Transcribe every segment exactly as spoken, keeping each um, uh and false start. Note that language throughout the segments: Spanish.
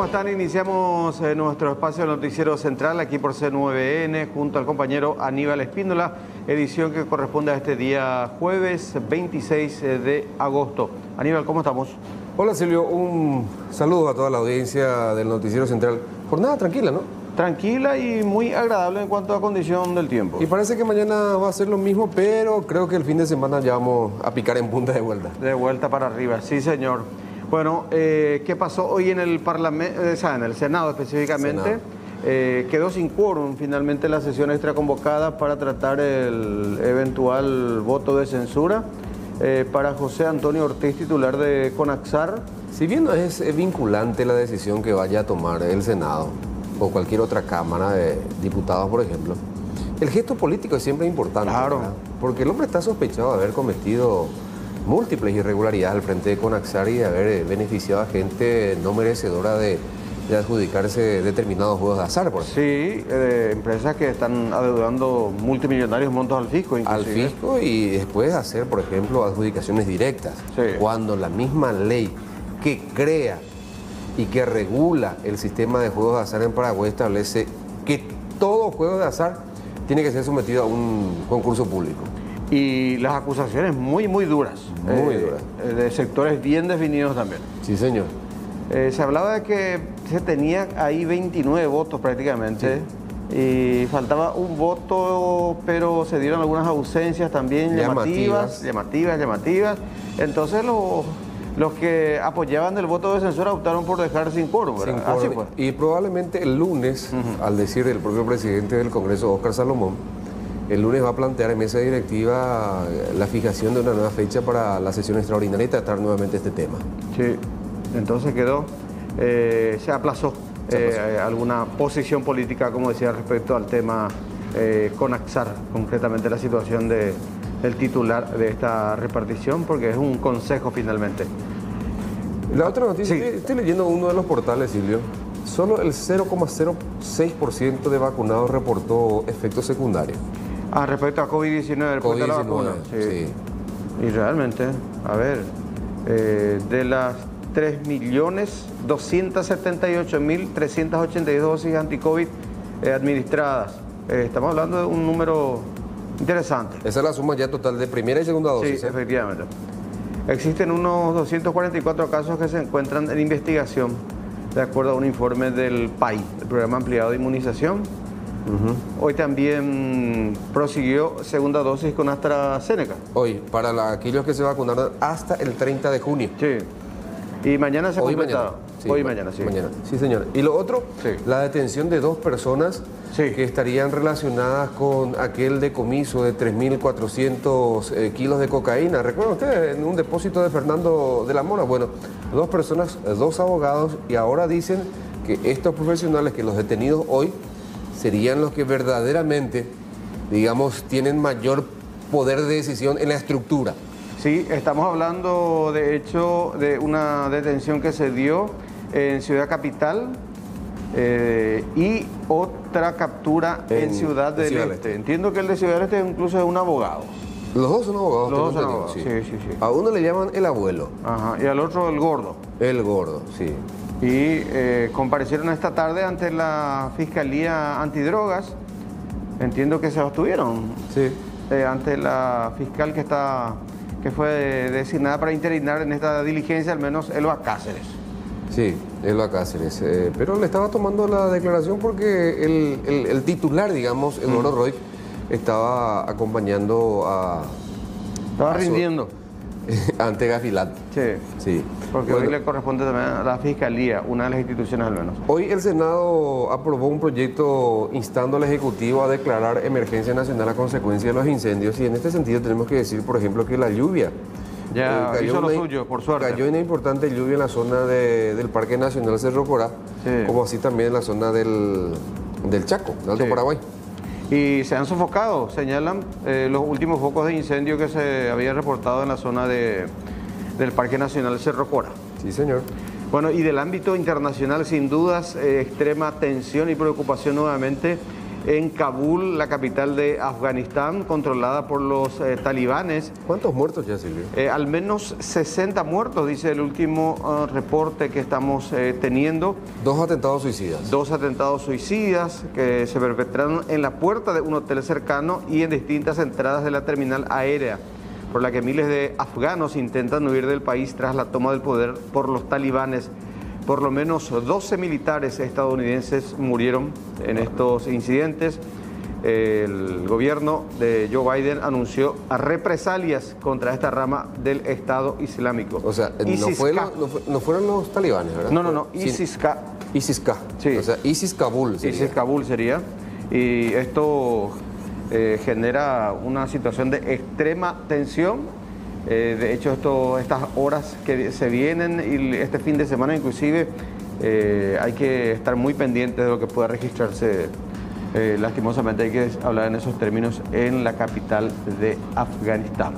están? Iniciamos eh, nuestro espacio de Noticiero Central aquí por C nueve N junto al compañero Aníbal Espíndola, edición que corresponde a este día jueves veintiséis de agosto. Aníbal, ¿cómo estamos? Hola Silvio, un saludo a toda la audiencia del Noticiero Central. Jornada tranquila, ¿no? Tranquila y muy agradable en cuanto a condición del tiempo. Y parece que mañana va a ser lo mismo, pero creo que el fin de semana ya vamos a picar en punta de vuelta. De vuelta para arriba, sí señor. Bueno, eh, ¿qué pasó hoy en el Parlamento, o sea, en el Senado específicamente? Senado. Eh, quedó sin quórum finalmente la sesión extra convocada para tratar el eventual voto de censura eh, para José Antonio Ortiz, titular de CONAXAR. Si bien no es vinculante la decisión que vaya a tomar el Senado o cualquier otra Cámara de Diputados, por ejemplo, el gesto político es siempre importante. Claro. ¿Verdad? Porque el hombre está sospechado de haber cometido múltiples irregularidades al frente de CONAXAR y de haber beneficiado a gente no merecedora de, de adjudicarse determinados juegos de azar, por ejemplo. Sí, eh, empresas que están adeudando multimillonarios montos al fisco. Inclusive. Al fisco y después hacer, por ejemplo, adjudicaciones directas. Sí. Cuando la misma ley que crea y que regula el sistema de juegos de azar en Paraguay establece que todo juego de azar tiene que ser sometido a un concurso público. Y las acusaciones muy, muy duras. Muy eh, duras. De sectores bien definidos también. Sí, señor. Eh, se hablaba de que se tenía ahí veintinueve votos prácticamente. Sí. Y faltaba un voto, pero se dieron algunas ausencias también llamativas, llamativas, llamativas. llamativas. Entonces los, los que apoyaban el voto de censura optaron por dejar sin quórum, ¿verdad? Sin Así fue. Y probablemente el lunes, uh-huh. al decir el propio presidente del Congreso, Óscar Salomón, el lunes va a plantear en mesa directiva la fijación de una nueva fecha para la sesión extraordinaria y tratar nuevamente este tema. Sí, entonces quedó, eh, se aplazó, se aplazó. Eh, alguna posición política, como decía, respecto al tema eh, CONAXAR, concretamente la situación de, del titular de esta repartición, porque es un consejo finalmente. La otra noticia, sí. estoy, estoy leyendo uno de los portales, Silvio. Solo el cero coma cero seis por ciento de vacunados reportó efectos secundarios. Ah, respecto a COVID diecinueve, después de la vacuna. Sí. sí. Y realmente, a ver, eh, de las tres millones doscientas setenta y ocho mil trescientas ochenta y dos dosis anti-COVID eh, administradas, eh, estamos hablando de un número interesante. Esa es la suma ya total de primera y segunda dosis. Sí, ¿eh? efectivamente. Existen unos doscientos cuarenta y cuatro casos que se encuentran en investigación, de acuerdo a un informe del P A I, el Programa Ampliado de Inmunización. Uh-huh. Hoy también prosiguió segunda dosis con AstraZeneca. Hoy, para la, aquellos que se vacunaron hasta el treinta de junio. Sí. Y mañana se ha completado. Sí, Hoy y mañana, sí. Mañana. Sí, señor. Y lo otro, sí. la detención de dos personas sí. que estarían relacionadas con aquel decomiso de tres mil cuatrocientos eh, kilos de cocaína. ¿Recuerdan ustedes? En un depósito de Fernando de la Mora. Bueno, dos personas, dos abogados, y ahora dicen que estos profesionales, que los detenidos hoy, serían los que verdaderamente, digamos, tienen mayor poder de decisión en la estructura. Sí, estamos hablando de hecho de una detención que se dio en Ciudad Capital eh, y otra captura en, en Ciudad del Ciudad Este. Este. Entiendo que el de Ciudad del Este incluso es un abogado. Los dos son abogados. Los dos son abogados, sí. Sí, sí, sí. A uno le llaman el abuelo. Ajá, y al otro el gordo. El gordo, sí. Y eh, comparecieron esta tarde ante la Fiscalía Antidrogas. Entiendo que se abstuvieron. Sí. Eh, ante la fiscal que está que fue designada para internar en esta diligencia, al menos Elba Cáceres. Sí, Elba Cáceres. Eh, pero le estaba tomando la declaración porque el, el, el titular, digamos, Eduardo mm. Roig, estaba acompañando a... Estaba a rindiendo. Su, ante Gafilat. Sí. Sí. Porque bueno, hoy le corresponde también a la Fiscalía, una de las instituciones al menos. Hoy el Senado aprobó un proyecto instando al Ejecutivo a declarar emergencia nacional a consecuencia de los incendios, y en este sentido tenemos que decir, por ejemplo, que la lluvia ya eh, hizo lo una, suyo, por suerte. Cayó una importante lluvia en la zona de, del Parque Nacional Cerro Corá, sí. como así también en la zona del, del Chaco, del Alto sí. Paraguay. Y se han sofocado, señalan eh, los últimos focos de incendio que se habían reportado en la zona de, del Parque Nacional Cerro Corá. Sí, señor. Bueno, y del ámbito internacional, sin dudas, eh, extrema tensión y preocupación nuevamente en Kabul, la capital de Afganistán, controlada por los eh, talibanes. ¿Cuántos muertos ya, Silvio? Eh, al menos sesenta muertos, dice el último uh, reporte que estamos eh, teniendo. Dos atentados suicidas. Dos atentados suicidas que se perpetraron en la puerta de un hotel cercano y en distintas entradas de la terminal aérea, por la que miles de afganos intentan huir del país tras la toma del poder por los talibanes. Por lo menos doce militares estadounidenses murieron en estos incidentes. El gobierno de Joe Biden anunció represalias contra esta rama del Estado Islámico. O sea, no, fue lo, no, fue, no fueron los talibanes, ¿verdad? No, no, no, ISIS-K. ISIS-K, sí. O sea, ISIS-Kabul sería. ISIS-Kabul sería. Y esto eh, genera una situación de extrema tensión. Eh, de hecho, esto, estas horas que se vienen y este fin de semana inclusive, eh, hay que estar muy pendientes de lo que pueda registrarse. Eh, lastimosamente hay que hablar en esos términos en la capital de Afganistán.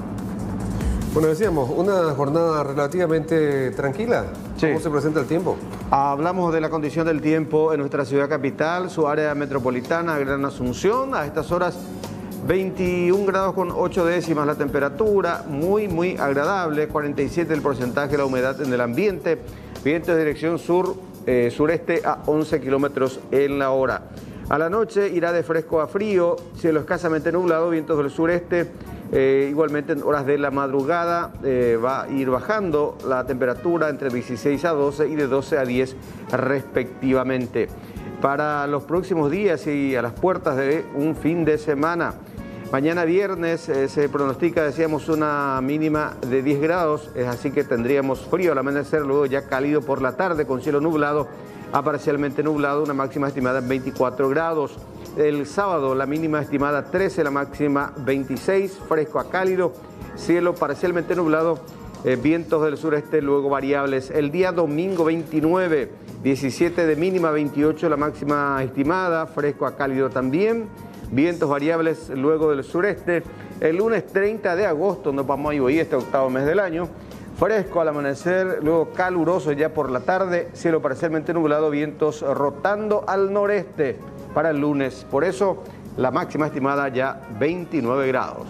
Bueno, decíamos, una jornada relativamente tranquila. ¿Cómo sí. se presenta el tiempo? Hablamos de la condición del tiempo en nuestra ciudad capital, su área metropolitana, Gran Asunción. A estas horas veintiún grados con ocho décimas la temperatura, muy, muy agradable, cuarenta y siete el porcentaje de la humedad en el ambiente, viento de dirección sur, eh, sureste a once kilómetros en la hora. A la noche irá de fresco a frío, cielo escasamente nublado, vientos del sureste, eh, igualmente en horas de la madrugada eh, va a ir bajando la temperatura entre dieciséis a doce y de doce a diez respectivamente. Para los próximos días y a las puertas de un fin de semana, mañana viernes eh, se pronostica, decíamos, una mínima de diez grados, es así que tendríamos frío al amanecer, luego ya cálido por la tarde con cielo nublado a parcialmente nublado, una máxima estimada en veinticuatro grados. El sábado la mínima estimada trece, la máxima veintiséis, fresco a cálido, cielo parcialmente nublado, eh, vientos del sureste luego variables. El día domingo veintinueve, diecisiete de mínima, veintiocho la máxima estimada, fresco a cálido también, vientos variables luego del sureste. El lunes treinta de agosto nos vamos a ir hoy, este octavo mes del año, fresco al amanecer, luego caluroso ya por la tarde, cielo parcialmente nublado, vientos rotando al noreste para el lunes. Por eso la máxima estimada ya veintinueve grados.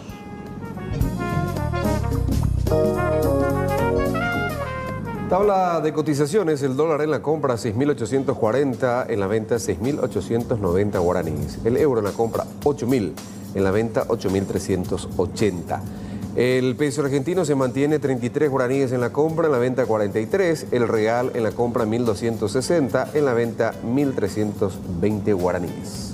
Tabla de cotizaciones, el dólar en la compra seis mil ochocientos cuarenta, en la venta seis mil ochocientos noventa guaraníes. El euro en la compra ocho mil, en la venta ocho mil trescientos ochenta. El peso argentino se mantiene treinta y tres guaraníes en la compra, en la venta cuarenta y tres. El real en la compra mil doscientos sesenta, en la venta mil trescientos veinte guaraníes.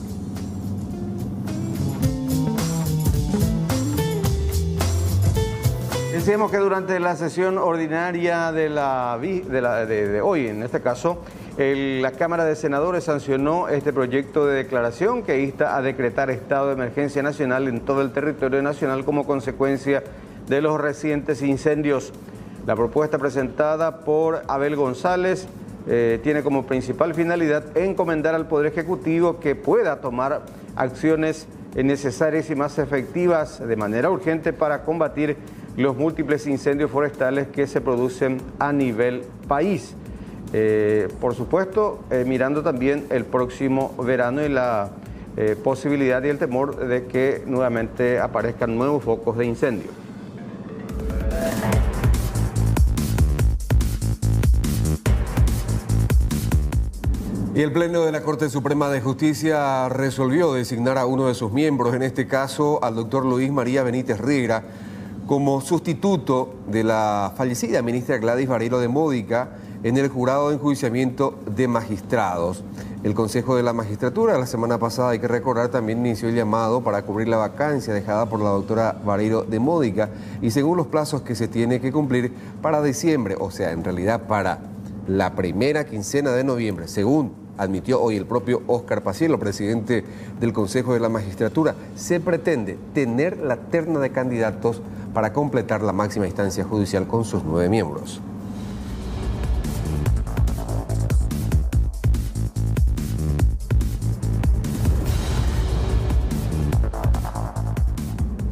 Decíamos que durante la sesión ordinaria de, la, de, la, de, de hoy, en este caso, el, la Cámara de Senadores sancionó este proyecto de declaración que insta a decretar estado de emergencia nacional en todo el territorio nacional como consecuencia de los recientes incendios. La propuesta presentada por Abel González eh, tiene como principal finalidad encomendar al Poder Ejecutivo que pueda tomar acciones necesarias y más efectivas de manera urgente para combatir los múltiples incendios forestales que se producen a nivel país. Eh, por supuesto, eh, mirando también el próximo verano y la eh, posibilidad y el temor de que nuevamente aparezcan nuevos focos de incendio. Y el Pleno de la Corte Suprema de Justicia resolvió designar a uno de sus miembros, en este caso al doctor Luis María Benítez Riera, como sustituto de la fallecida ministra Gladys Varelo de Módica en el jurado de enjuiciamiento de magistrados. El Consejo de la Magistratura la semana pasada, hay que recordar, también inició el llamado para cubrir la vacancia dejada por la doctora Varelo de Módica y según los plazos que se tiene que cumplir para diciembre, o sea, en realidad para la primera quincena de noviembre, según admitió hoy el propio Óscar Paciello, presidente del Consejo de la Magistratura, se pretende tener la terna de candidatos para completar la máxima instancia judicial con sus nueve miembros.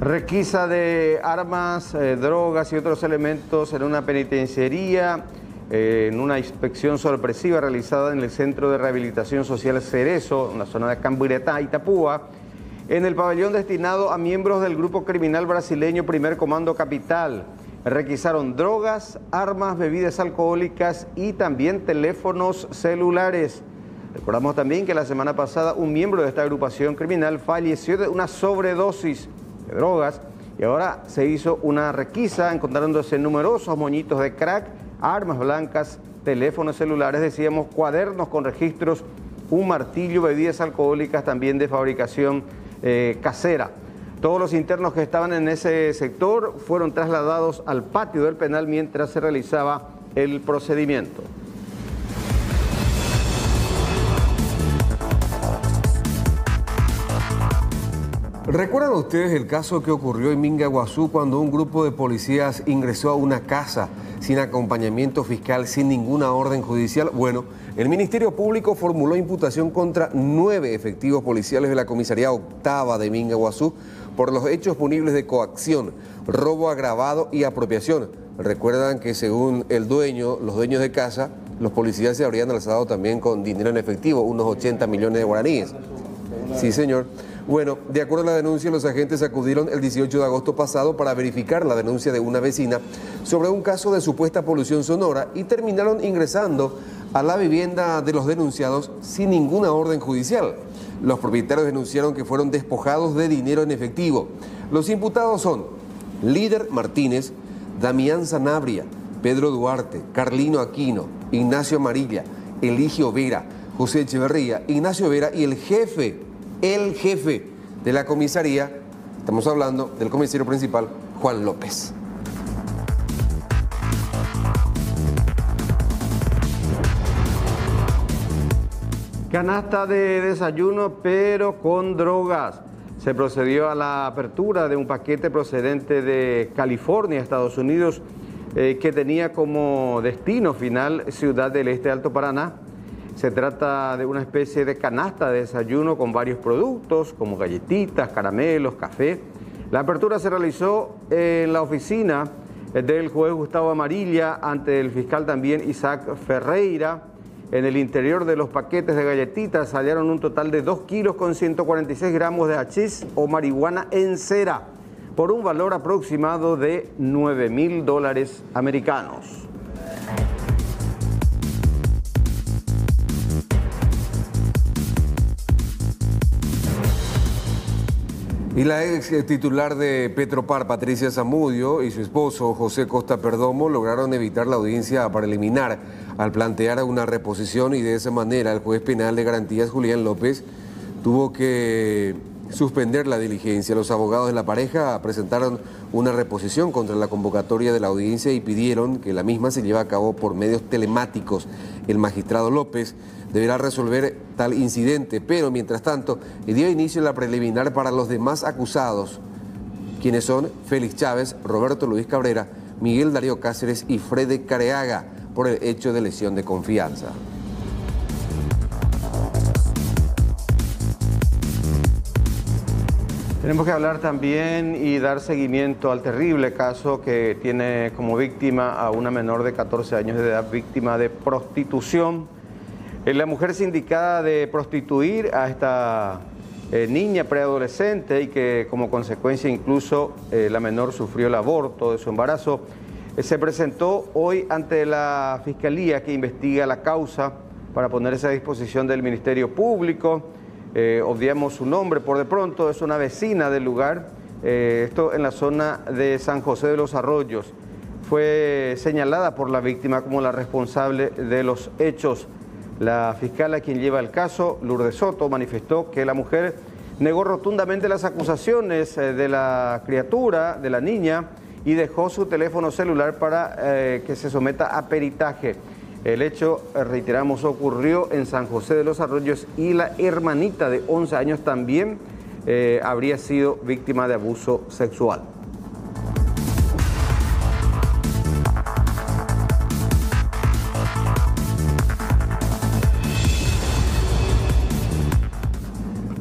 Requisa de armas, eh, drogas y otros elementos en una penitenciaría eh, en una inspección sorpresiva realizada en el Centro de Rehabilitación Social Cerezo, en la zona de Camburetá, Itapúa, en el pabellón destinado a miembros del grupo criminal brasileño Primer Comando Capital. Requisaron drogas, armas, bebidas alcohólicas y también teléfonos celulares. Recordamos también que la semana pasada un miembro de esta agrupación criminal falleció de una sobredosis de drogas y ahora se hizo una requisa encontrándose numerosos moñitos de crack, armas blancas, teléfonos celulares, decíamos, cuadernos con registros, un martillo, bebidas alcohólicas también de fabricación eh, casera. Todos los internos que estaban en ese sector fueron trasladados al patio del penal mientras se realizaba el procedimiento. ¿Recuerdan ustedes el caso que ocurrió en Mingaguazú cuando un grupo de policías ingresó a una casa sin acompañamiento fiscal, sin ninguna orden judicial? Bueno, el Ministerio Público formuló imputación contra nueve efectivos policiales de la Comisaría Octava de Mingaguazú por los hechos punibles de coacción, robo agravado y apropiación. Recuerdan que según el dueño, los dueños de casa, los policías se habrían alzado también con dinero en efectivo, unos ochenta millones de guaraníes. Sí, señor. Bueno, de acuerdo a la denuncia, los agentes acudieron el dieciocho de agosto pasado para verificar la denuncia de una vecina sobre un caso de supuesta polución sonora y terminaron ingresando a la vivienda de los denunciados sin ninguna orden judicial. Los propietarios denunciaron que fueron despojados de dinero en efectivo. Los imputados son Líder Martínez, Damián Sanabria, Pedro Duarte, Carlino Aquino, Ignacio Amarilla, Eligio Vera, José Echeverría, Ignacio Vera y el jefe, el jefe de la comisaría, estamos hablando del comisario principal, Juan López. Canasta de desayuno, pero con drogas. Se procedió a la apertura de un paquete procedente de California, Estados Unidos, eh, que tenía como destino final Ciudad del Este, Alto Paraná. Se trata de una especie de canasta de desayuno con varios productos, como galletitas, caramelos, café. La apertura se realizó en la oficina del juez Gustavo Amarilla, ante el fiscal también Isaac Ferreira. En el interior de los paquetes de galletitas hallaron un total de dos kilos con ciento cuarenta y seis gramos de hachís o marihuana en cera, por un valor aproximado de nueve mil dólares americanos. Y la ex titular de Petropar, Patricia Zamudio, y su esposo, José Costa Perdomo, lograron evitar la audiencia preliminar al plantear una reposición, y de esa manera el juez penal de garantías, Julián López, tuvo que suspender la diligencia. Los abogados de la pareja presentaron una reposición contra la convocatoria de la audiencia y pidieron que la misma se lleve a cabo por medios telemáticos. El magistrado López deberá resolver tal incidente, pero mientras tanto dio inicio a la preliminar para los demás acusados, quienes son Félix Chávez, Roberto Luis Cabrera, Miguel Darío Cáceres y Frede Careaga, por el hecho de lesión de confianza. Tenemos que hablar también y dar seguimiento al terrible caso que tiene como víctima a una menor de catorce años de edad, víctima de prostitución. La mujer sindicada de prostituir a esta eh, niña preadolescente, y que como consecuencia incluso eh, la menor sufrió el aborto de su embarazo, eh, se presentó hoy ante la Fiscalía, que investiga la causa para ponerse a disposición del Ministerio Público. Eh, obviamos su nombre por de pronto, es una vecina del lugar, eh, esto en la zona de San José de los Arroyos. Fue señalada por la víctima como la responsable de los hechos. La fiscal a quien lleva el caso, Lourdes Soto, manifestó que la mujer negó rotundamente las acusaciones de la criatura, de la niña, y dejó su teléfono celular para eh, que se someta a peritaje. El hecho, reiteramos, ocurrió en San José de los Arroyos, y la hermanita de once años también eh, habría sido víctima de abuso sexual.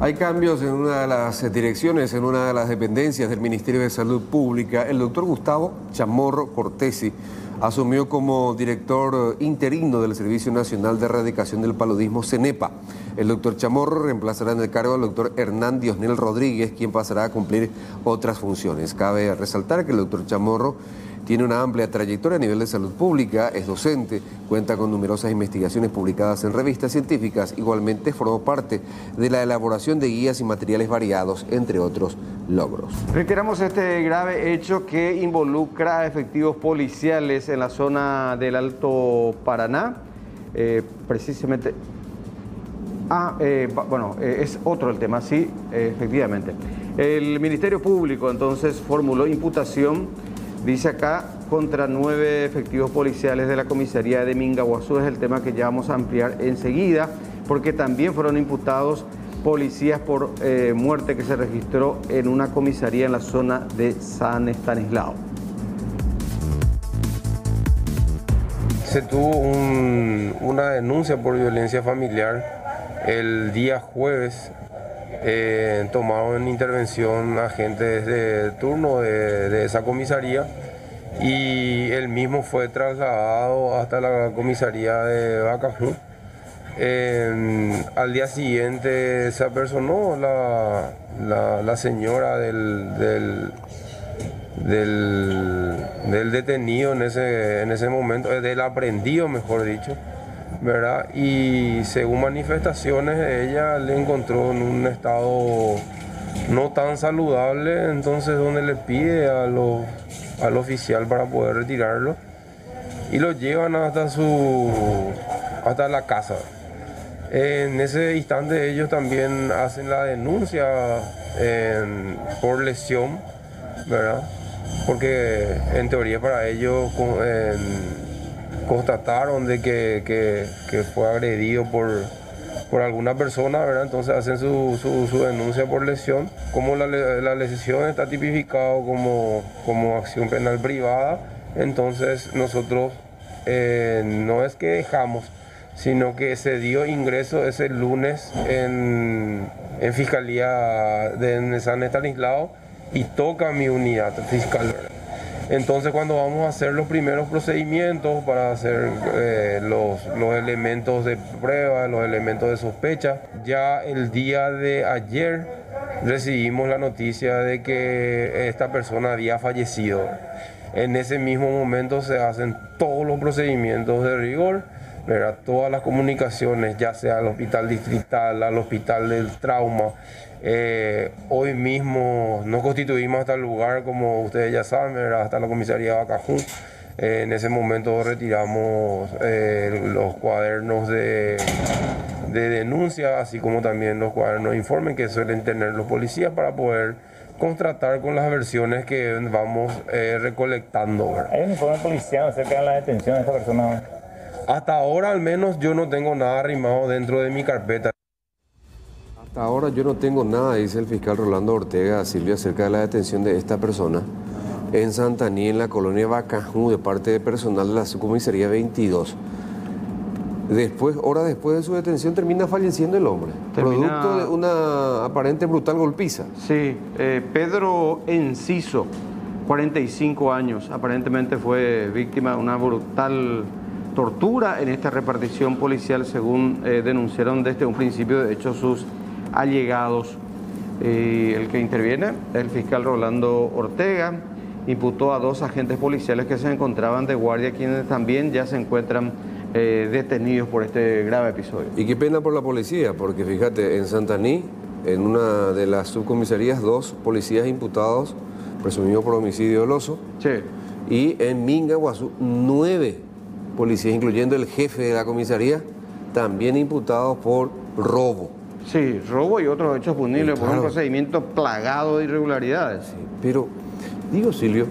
Hay cambios en una de las direcciones, en una de las dependencias del Ministerio de Salud Pública. El doctor Gustavo Chamorro Cortesi asumió como director interino del Servicio Nacional de Erradicación del Paludismo, CENEPA. El doctor Chamorro reemplazará en el cargo al doctor Hernán Diosnel Rodríguez, quien pasará a cumplir otras funciones. Cabe resaltar que el doctor Chamorro tiene una amplia trayectoria a nivel de salud pública, es docente, cuenta con numerosas investigaciones publicadas en revistas científicas, igualmente formó parte de la elaboración de guías y materiales variados, entre otros logros. Reiteramos este grave hecho que involucra a efectivos policiales en la zona del Alto Paraná, eh, precisamente... Ah, eh, bueno, eh, es otro el tema, sí, eh, efectivamente. El Ministerio Público entonces formuló imputación, dice acá, contra nueve efectivos policiales de la comisaría de Mingaguazú. Es el tema que ya vamos a ampliar enseguida, porque también fueron imputados policías por eh, muerte que se registró en una comisaría en la zona de San Estanislao. Se tuvo un, una denuncia por violencia familiar el día jueves. Eh, tomaron intervención agentes de turno de, de esa comisaría y él mismo fue trasladado hasta la comisaría de Bacajún. Eh, al día siguiente se apersonó la, la, la señora del, del, del, del detenido en ese, en ese momento, del aprendido mejor dicho, ¿verdad? Y según manifestaciones ella le encontró en un estado no tan saludable, entonces donde le pide a lo, al oficial para poder retirarlo y lo llevan hasta su hasta la casa. En ese instante ellos también hacen la denuncia en, por lesión, ¿verdad? Porque en teoría para ellos en, constataron de que, que, que fue agredido por, por alguna persona, ¿verdad? Entonces hacen su, su, su denuncia por lesión. Como la, la lesión está tipificado como, como acción penal privada, entonces nosotros eh, no es que dejamos, sino que se dio ingreso ese lunes en, en Fiscalía de San Estanislao y toca mi unidad fiscal, ¿verdad? Entonces cuando vamos a hacer los primeros procedimientos para hacer eh, los, los elementos de prueba, los elementos de sospecha, ya el día de ayer recibimos la noticia de que esta persona había fallecido. En ese mismo momento se hacen todos los procedimientos de rigor, ¿verdad? Todas las comunicaciones, ya sea al hospital distrital, al hospital del trauma. Eh, hoy mismo nos constituimos hasta el lugar, como ustedes ya saben, ¿verdad? Hasta la comisaría de Bacajún. Eh, en ese momento retiramos eh, los cuadernos de, de denuncia, así como también los cuadernos de informe que suelen tener los policías para poder contrastar con las versiones que vamos eh, recolectando, ¿verdad? ¿Hay un informe policial acerca de la detención de esta persona? Hasta ahora al menos yo no tengo nada arrimado dentro de mi carpeta. Hasta ahora yo no tengo nada, dice el fiscal Rolando Ortega a Silvia, acerca de la detención de esta persona en Santaní, en la colonia Bacajún, de parte de personal de la subcomisaría veintidós. Después, horas después de su detención, termina falleciendo el hombre, termina... producto de una aparente brutal golpiza. Sí, eh, Pedro Enciso, cuarenta y cinco años, aparentemente fue víctima de una brutal tortura en esta repartición policial, según eh, denunciaron desde un principio, de hecho, sus allegados. Eh, el que interviene, el fiscal Rolando Ortega, imputó a dos agentes policiales que se encontraban de guardia, quienes también ya se encuentran eh, detenidos por este grave episodio. Y qué pena por la policía, porque fíjate, en Santaní, en una de las subcomisarías, dos policías imputados, presumidos por homicidio doloso. Sí. Y en Mingaguazú, nueve policías, incluyendo el jefe de la comisaría, también imputados por robo. Sí, robo y otros hechos punibles, claro, por un procedimiento plagado de irregularidades. Sí, pero, digo Silvio,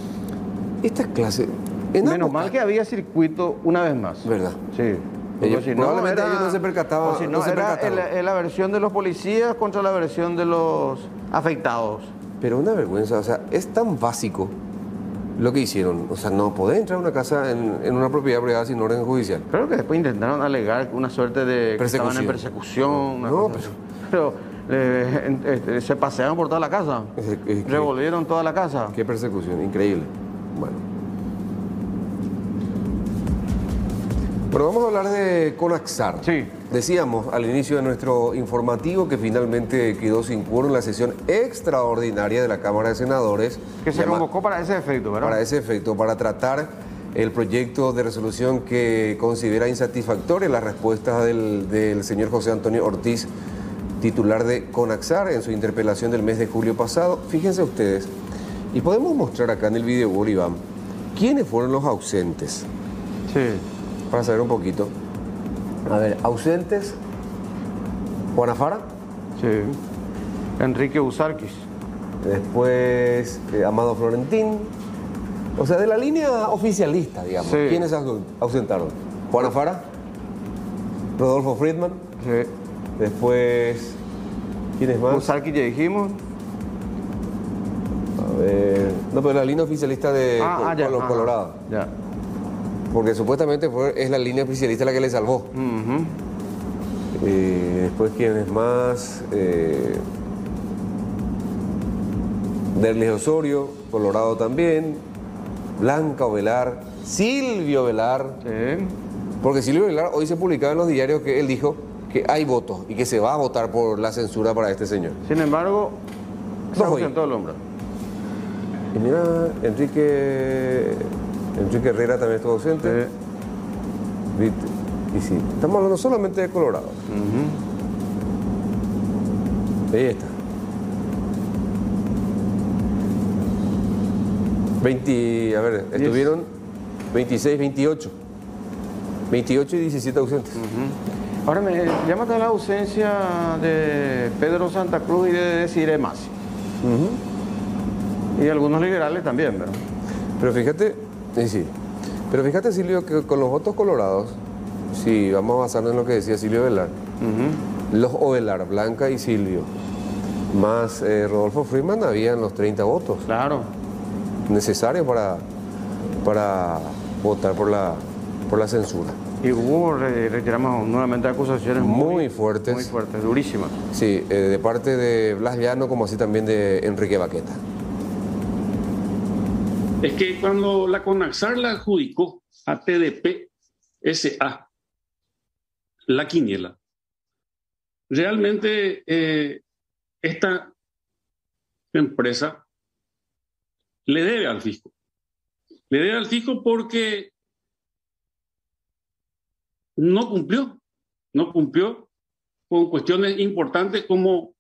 esta clase... Menos ambos... mal que había circuito una vez más. ¿Verdad? Sí. Ellos, si probablemente no, era, ellos no se percataban. Si no, no se era percataban. el, la versión de los policías contra la versión de los afectados. Pero una vergüenza, o sea, es tan básico lo que hicieron. O sea, no podés entrar a una casa en, en una propiedad privada sin orden judicial. Creo que después intentaron alegar una suerte de que estaban en persecución. No, no pero... pero Eh, eh, se pasearon por toda la casa, Es- es que- revolvieron toda la casa. Qué persecución, increíble. Bueno. Bueno, vamos a hablar de Conaxar. Sí. Decíamos al inicio de nuestro informativo que finalmente quedó sin quórum la sesión extraordinaria de la Cámara de Senadores. Que se llama- convocó para ese efecto, ¿verdad? Para ese efecto, para tratar el proyecto de resolución que considera insatisfactoria las respuestas del, del señor José Antonio Ortiz, titular de Conaxar, en su interpelación del mes de julio pasado. Fíjense ustedes, y podemos mostrar acá en el video, Iván, quiénes fueron los ausentes, Sí. para saber un poquito. A ver, ausentes, Juana Fara, Sí. Enrique Usarquis. después eh, Amado Florentín, o sea, de la línea oficialista, digamos. Sí. ¿Quiénes au- ausentaron? Juana Fara, Rodolfo Friedman, Sí. después, ¿quiénes más? Usarquis ya dijimos. A ver, no, pero la línea oficialista de Ah, Col- ah, ya. Colo- ajá. Colorado, Ya. porque supuestamente fue, es la línea oficialista la que le salvó. Ujú. Eh, después, ¿quiénes más? Eh, Derlis Osorio, Colorado también, Blanca Ovelar, Silvio Velar, Sí. porque Silvio Velar hoy se publicaba en los diarios que él dijo que hay votos y que se va a votar por la censura para este señor. Sin embargo, se No voy. ausentó el hombre. Y mira, Enrique, Enrique Herrera también estuvo ausente. Sí. ¿Viste? Y sí, estamos hablando solamente de Colorado. Ujú. Ahí está. veinte, a ver, Diez. estuvieron veintiséis, veintiocho. veintiocho y diecisiete ausentes. Ahora me llama también la ausencia de Pedro Santa Cruz y de Desiree Masi. Y algunos liberales también, ¿verdad? Pero fíjate, sí, sí. Pero fíjate, Silvio, que con los votos colorados, si vamos a basarnos en lo que decía Silvio Velar, Ujú. los Ovelar, Blanca y Silvio, más eh, Rodolfo Friedman, habían los treinta votos Claro. necesarios para, para votar por la, por la censura. Y hubo, re- reiteramos nuevamente, acusaciones muy, Muy fuertes. Muy fuertes, durísimas. Sí, eh, de parte de Blas Llano, como así también de Enrique Baqueta. Es que cuando la Conaxar la adjudicó a T D P S A, la quiniela, realmente eh, esta empresa le debe al fisco. Le debe al fisco porque no cumplió, no cumplió con cuestiones importantes como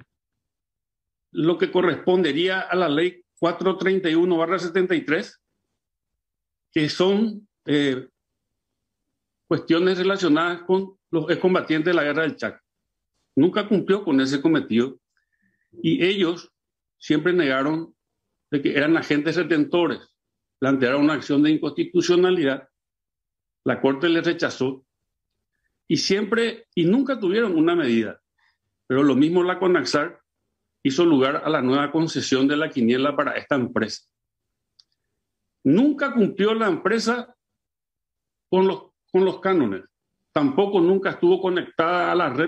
lo que correspondería a la ley cuatrocientos treinta y uno barra setenta y tres, que son eh, cuestiones relacionadas con los excombatientes de la guerra del Chaco. Nunca cumplió con ese cometido y ellos siempre negaron de que eran agentes retentores. Plantearon una acción de inconstitucionalidad, la Corte les rechazó y siempre y nunca tuvieron una medida. Pero lo mismo la Conaxar hizo lugar a la nueva concesión de la quiniela para esta empresa. Nunca cumplió la empresa con los, con los cánones. Tampoco nunca estuvo conectada a la red.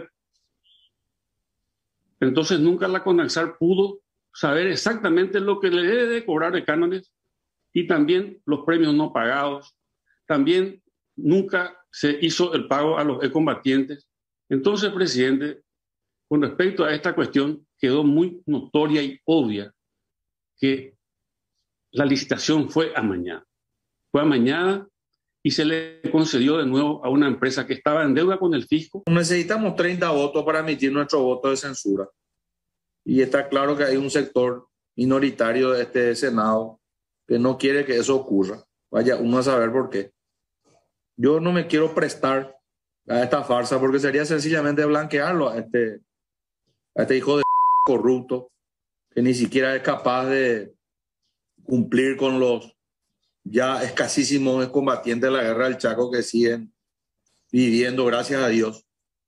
Entonces nunca la Conaxar pudo saber exactamente lo que le debe de cobrar de cánones y también los premios no pagados. También nunca se hizo el pago a los excombatientes. Entonces, presidente, con respecto a esta cuestión, quedó muy notoria y obvia que la licitación fue amañada. Fue amañada y se le concedió de nuevo a una empresa que estaba en deuda con el fisco. Necesitamos treinta votos para emitir nuestro voto de censura. Y está claro que hay un sector minoritario de este Senado que no quiere que eso ocurra. Vaya uno a saber por qué. Yo no me quiero prestar a esta farsa porque sería sencillamente blanquearlo a este, a este hijo de corrupto que ni siquiera es capaz de cumplir con los ya escasísimos combatientes de la guerra del Chaco que siguen viviendo, gracias a Dios.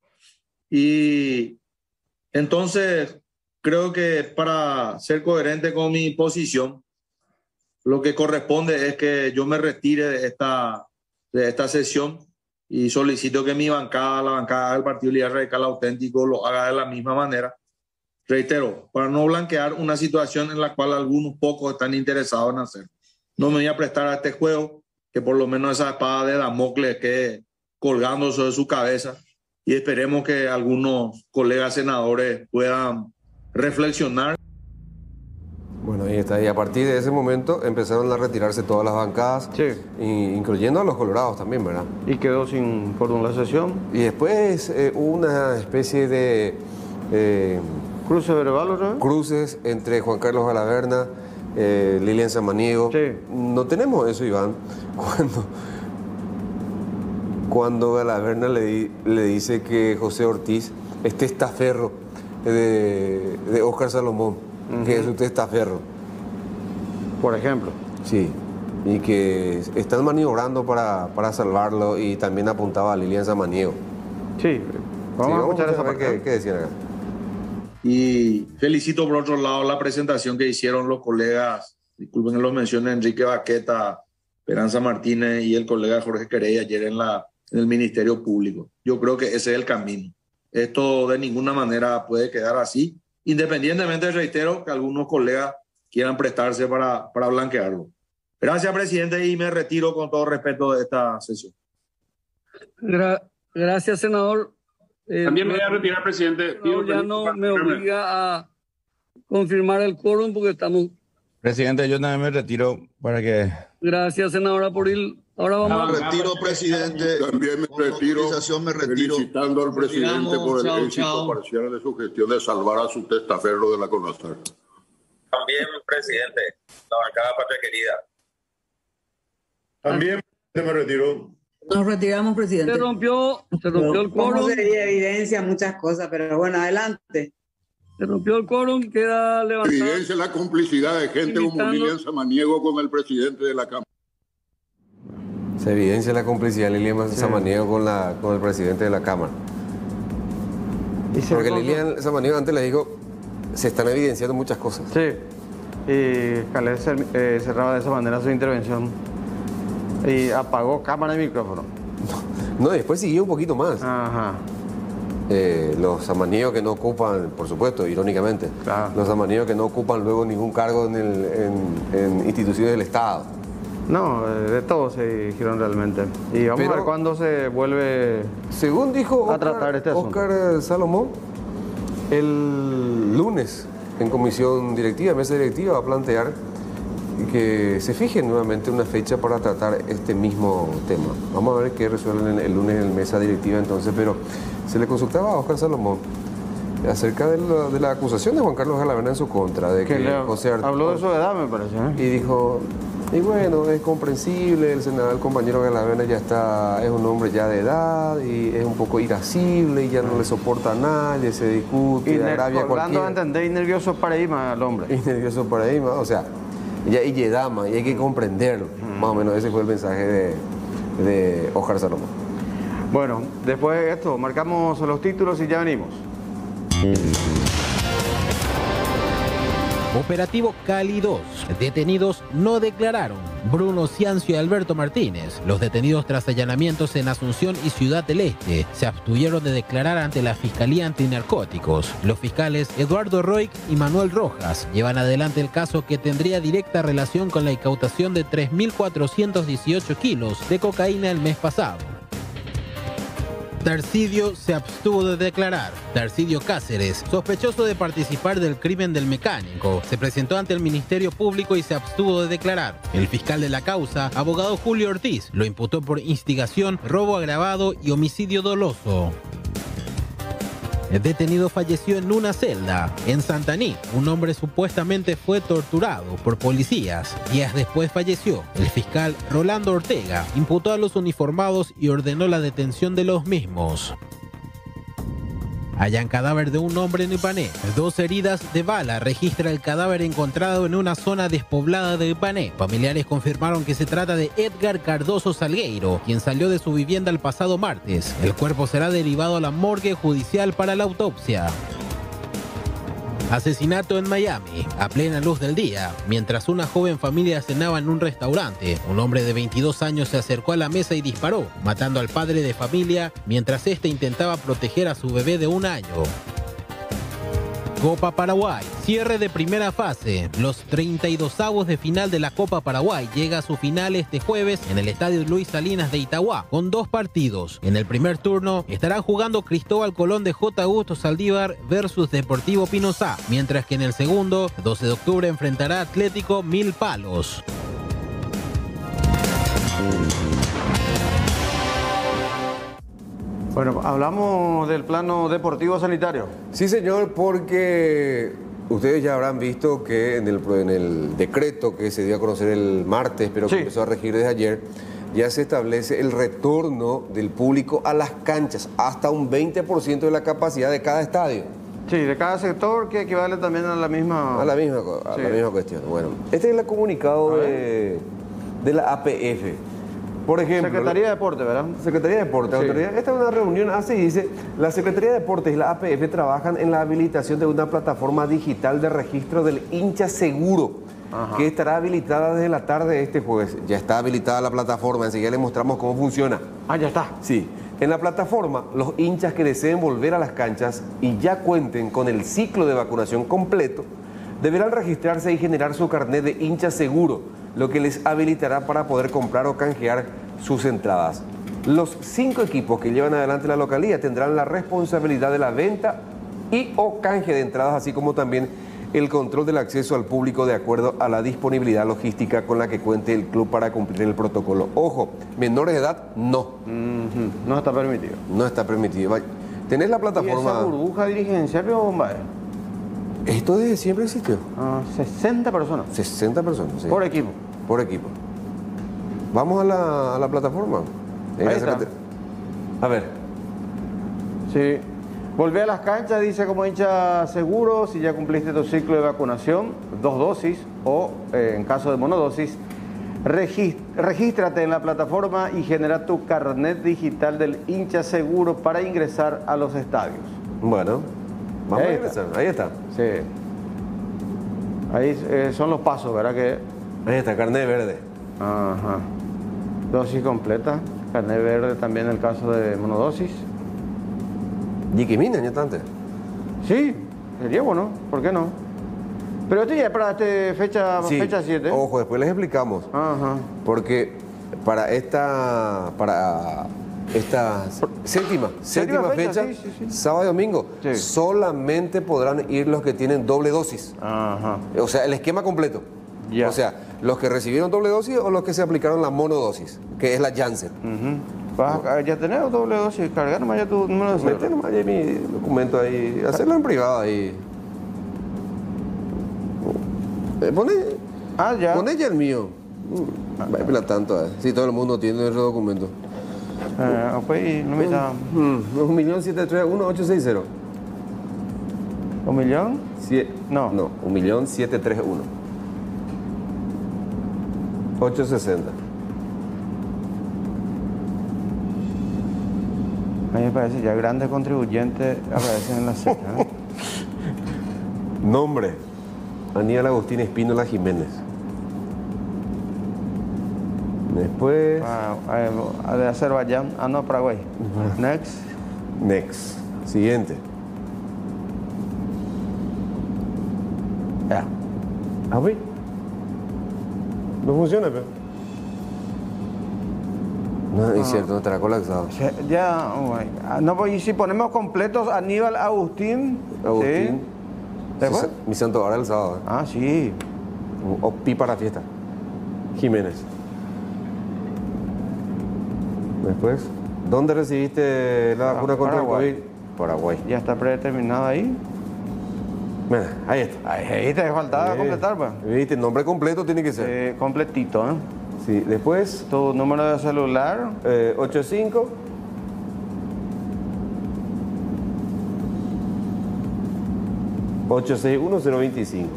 Y entonces creo que para ser coherente con mi posición, lo que corresponde es que yo me retire de esta, de esta sesión y solicito que mi bancada, la bancada del Partido Liberal Radical Auténtico, lo haga de la misma manera reitero, para no blanquear una situación en la cual algunos pocos están interesados en hacer. No me voy a prestar a este juego, que por lo menos esa espada de Damocles quede colgando sobre su cabeza, y esperemos que algunos colegas senadores puedan reflexionar. Bueno, ahí está. Y a partir de ese momento empezaron a retirarse todas las bancadas, sí, incluyendo a los colorados también, ¿verdad? Y quedó sin quórum la sesión. Y después eh, hubo una especie de... Eh, ¿Cruce verbal otra vez? Cruces entre Juan Carlos Galaverna, eh, Lilian Samaniego. Sí. No tenemos eso, Iván, cuando... Cuando Galaverna le, di, le dice que José Ortiz es testaferro de, de Óscar Salomón, uh-huh, que es un testaferro. Por ejemplo. Sí, y que están maniobrando para, para salvarlo, y también apuntaba a Lilian Samaniego. Sí, vamos, sí, a escuchar esa parte. ¿Qué, ¿Qué decían acá? Y felicito por otro lado la presentación que hicieron los colegas, disculpen que los mencione, Enrique Baqueta, Esperanza Martínez y el colega Jorge Querey ayer en la en el Ministerio Público. Yo creo que ese es el camino. Esto de ninguna manera puede quedar así, independientemente, reitero, que algunos colegas quieran prestarse para, para blanquearlo. Gracias, presidente, y me retiro con todo respeto de esta sesión. Gra gracias, senador. Eh, También me voy a retirar, presidente. Pido ya no me obliga a confirmar el quórum porque estamos... Presidente, yo también me retiro para que... Gracias, senadora Poril. Ahora vamos me retiro, presidente. También me retiro, me retiro, felicitando al presidente por el chao, éxito chao. parcial de su gestión de salvar a su testaferro de la CONASAR. También, presidente, la bancada Patria Querida. También me retiro. Nos retiramos, presidente. Se rompió, se rompió el quórum. Como sería evidencia muchas cosas, pero bueno, adelante. Se rompió el quórum, queda levantado. Evidencia la complicidad de gente como Lilian Samaniego con el presidente de la Cámara. Se evidencia la complicidad de Lilian Samaniego sí. con, la, con el presidente de la Cámara. ¿Y Porque Lilian Samaniego antes le dijo, se están evidenciando muchas cosas. Sí, y Calés eh, cerraba de esa manera su intervención y apagó cámara y micrófono. No, después siguió un poquito más. Ajá. Eh, los samaniegos que no ocupan, por supuesto, irónicamente, claro. los samaniegos que no ocupan luego ningún cargo en, el, en, en instituciones del Estado. No, de todo se dijeron realmente. Y vamos Pero, a ver cuándo se vuelve según dijo a Oscar, tratar este asunto. Óscar Salomón, el lunes en comisión directiva, mesa directiva, va a plantear que se fije nuevamente una fecha para tratar este mismo tema. Vamos a ver qué resuelven el lunes en mesa directiva entonces, pero se le consultaba a Óscar Salomón acerca de la, de la acusación de Juan Carlos Galaverna en su contra, de que, que le, José Arturo, habló de su edad, me parece, ¿eh? Y dijo, y bueno, es comprensible, el senador, el compañero Galaverna ya está, es un hombre ya de edad y es un poco irascible y ya no le soporta a nadie, se discute, y agravia hablando cualquiera. a entender, y nervioso paradigma al hombre. Y nervioso paradigma, o sea, ya, y Yedama, y hay que comprenderlo. Mm. Más o menos ese fue el mensaje de, de Óscar Salomón. Bueno, después de esto, marcamos los títulos y ya venimos. Operativo Cali dos. Detenidos no declararon. Bruno Ciancio y Alberto Martínez, los detenidos tras allanamientos en Asunción y Ciudad del Este, se abstuvieron de declarar ante la Fiscalía Antinarcóticos. Los fiscales Eduardo Roig y Manuel Rojas llevan adelante el caso que tendría directa relación con la incautación de tres mil cuatrocientos dieciocho kilos de cocaína el mes pasado. Tarcidio se abstuvo de declarar. Tarcidio Cáceres, sospechoso de participar del crimen del mecánico, se presentó ante el Ministerio Público y se abstuvo de declarar. El fiscal de la causa, abogado Julio Ortiz, lo imputó por instigación, robo agravado y homicidio doloso. El detenido falleció en una celda. En Santaní, un hombre supuestamente fue torturado por policías. Días después falleció. El fiscal Rolando Ortega imputó a los uniformados y ordenó la detención de los mismos. Hallan cadáver de un hombre en Ipané. Dos heridas de bala registra el cadáver encontrado en una zona despoblada de Ipané. Familiares confirmaron que se trata de Edgar Cardoso Salgueiro, quien salió de su vivienda el pasado martes. El cuerpo será derivado a la morgue judicial para la autopsia. Asesinato en Miami, a plena luz del día. Mientras una joven familia cenaba en un restaurante, un hombre de veintidós años se acercó a la mesa y disparó, matando al padre de familia mientras éste intentaba proteger a su bebé de un año. Copa Paraguay. Cierre de primera fase. Los treinta y dosavos de final de la Copa Paraguay llega a su final este jueves en el Estadio Luis Salinas de Itagua, con dos partidos. En el primer turno estarán jugando Cristóbal Colón de J. Augusto Saldívar versus Deportivo Pinosá, mientras que en el segundo, doce de octubre, enfrentará Atlético Mil Palos. Bueno, hablamos del plano deportivo sanitario. Sí, señor, porque ustedes ya habrán visto que en el, en el decreto que se dio a conocer el martes, pero que sí. empezó a regir desde ayer, ya se establece el retorno del público a las canchas, hasta un veinte por ciento de la capacidad de cada estadio. Sí, de cada sector, que equivale también a la misma... A la misma, a sí. la misma cuestión. Bueno, este es el comunicado de, de la A P F. Por ejemplo, Secretaría de Deporte, ¿verdad? Secretaría de Deporte. Sí. Autoridad. Esta es una reunión, así dice, la Secretaría de Deportes y la A P F trabajan en la habilitación de una plataforma digital de registro del hincha seguro, Ajá. que estará habilitada desde la tarde de este jueves. Ya está habilitada la plataforma, enseguida les mostramos cómo funciona. Ah, ya está. Sí. En la plataforma, los hinchas que deseen volver a las canchas y ya cuenten con el ciclo de vacunación completo, deberán registrarse y generar su carnet de hincha seguro, lo que les habilitará para poder comprar o canjear sus entradas. Los cinco equipos que llevan adelante la localía tendrán la responsabilidad de la venta y o canje de entradas, así como también el control del acceso al público de acuerdo a la disponibilidad logística con la que cuente el club para cumplir el protocolo. Ojo, menores de edad, no. Mm-hmm. No está permitido. No está permitido. ¿Tenés la plataforma? ¿Y esa burbuja dirigencial o bomba? Esto desde siempre existió. Ah, sesenta personas. sesenta personas, sí. Por equipo. Por equipo. Vamos a la, a la plataforma. Ahí está. A ver. Sí. Volvé a las canchas, dice, como hincha seguro, si ya cumpliste tu ciclo de vacunación, dos dosis, o eh, en caso de monodosis, regístrate en la plataforma y genera tu carnet digital del hincha seguro para ingresar a los estadios. Bueno, vamos ahí a ingresar. Está. Ahí está. Sí. Ahí eh, son los pasos, ¿verdad? Que... Ahí está, carnet verde. Ajá. Dosis completa, carnet verde también en el caso de monodosis. Yiquimina, ya tanto. Sí, sería bueno, ¿por qué no? Pero esto ya es para este fecha sí, fecha siete. Ojo, después les explicamos. Ajá. Porque para esta para esta séptima, séptima, séptima fecha, fecha sí, sí, sí. sábado y domingo, sí. solamente podrán ir los que tienen doble dosis. Ajá. O sea, el esquema completo. Ya. O sea, los que recibieron doble dosis o los que se aplicaron la monodosis, que es la Janssen. Uh-huh. Vas a, ya tenés doble dosis, cargar nomás ya tu número de Meter nomás ya mi documento ahí, hacerlo en privado ahí. Poné, ah, ya. Poné ya el mío. Ah, va a pelar tanto, eh. Si todo el mundo tiene ese documento. Ah, pues no me está. Un millón siete tres uno ocho seis cero. ¿Un millón? Sie... No. No, un millón siete tres uno. ocho sesenta. A mí me parece ya grandes contribuyentes aparecen en la cena. ¿eh? Nombre: Aníbal Agustín Espínola Jiménez. Después. Ah, de Azerbaiyán. Ah, no, Paraguay. Next. Next. Siguiente. Ya. Ah, oui. No funciona, pero. No, es cierto, no estará colapsado. Ya, oh, no, pues, y si ponemos completos Aníbal Agustín. Agustín. ¿Sí? Sí, mi santo ahora el sábado. ¿eh? Ah, sí. O pi para fiesta. Jiménez. Después, ¿dónde recibiste la vacuna contra el COVID? Paraguay. Ya está predeterminado ahí. Mira, ahí está. Ahí te faltaba sí. completar, pues. ¿Viste? El nombre completo tiene que ser. Eh, completito, ¿eh? Sí, después. Tu número de celular. Eh, ochenta y cinco. ocho seis uno cero veinticinco.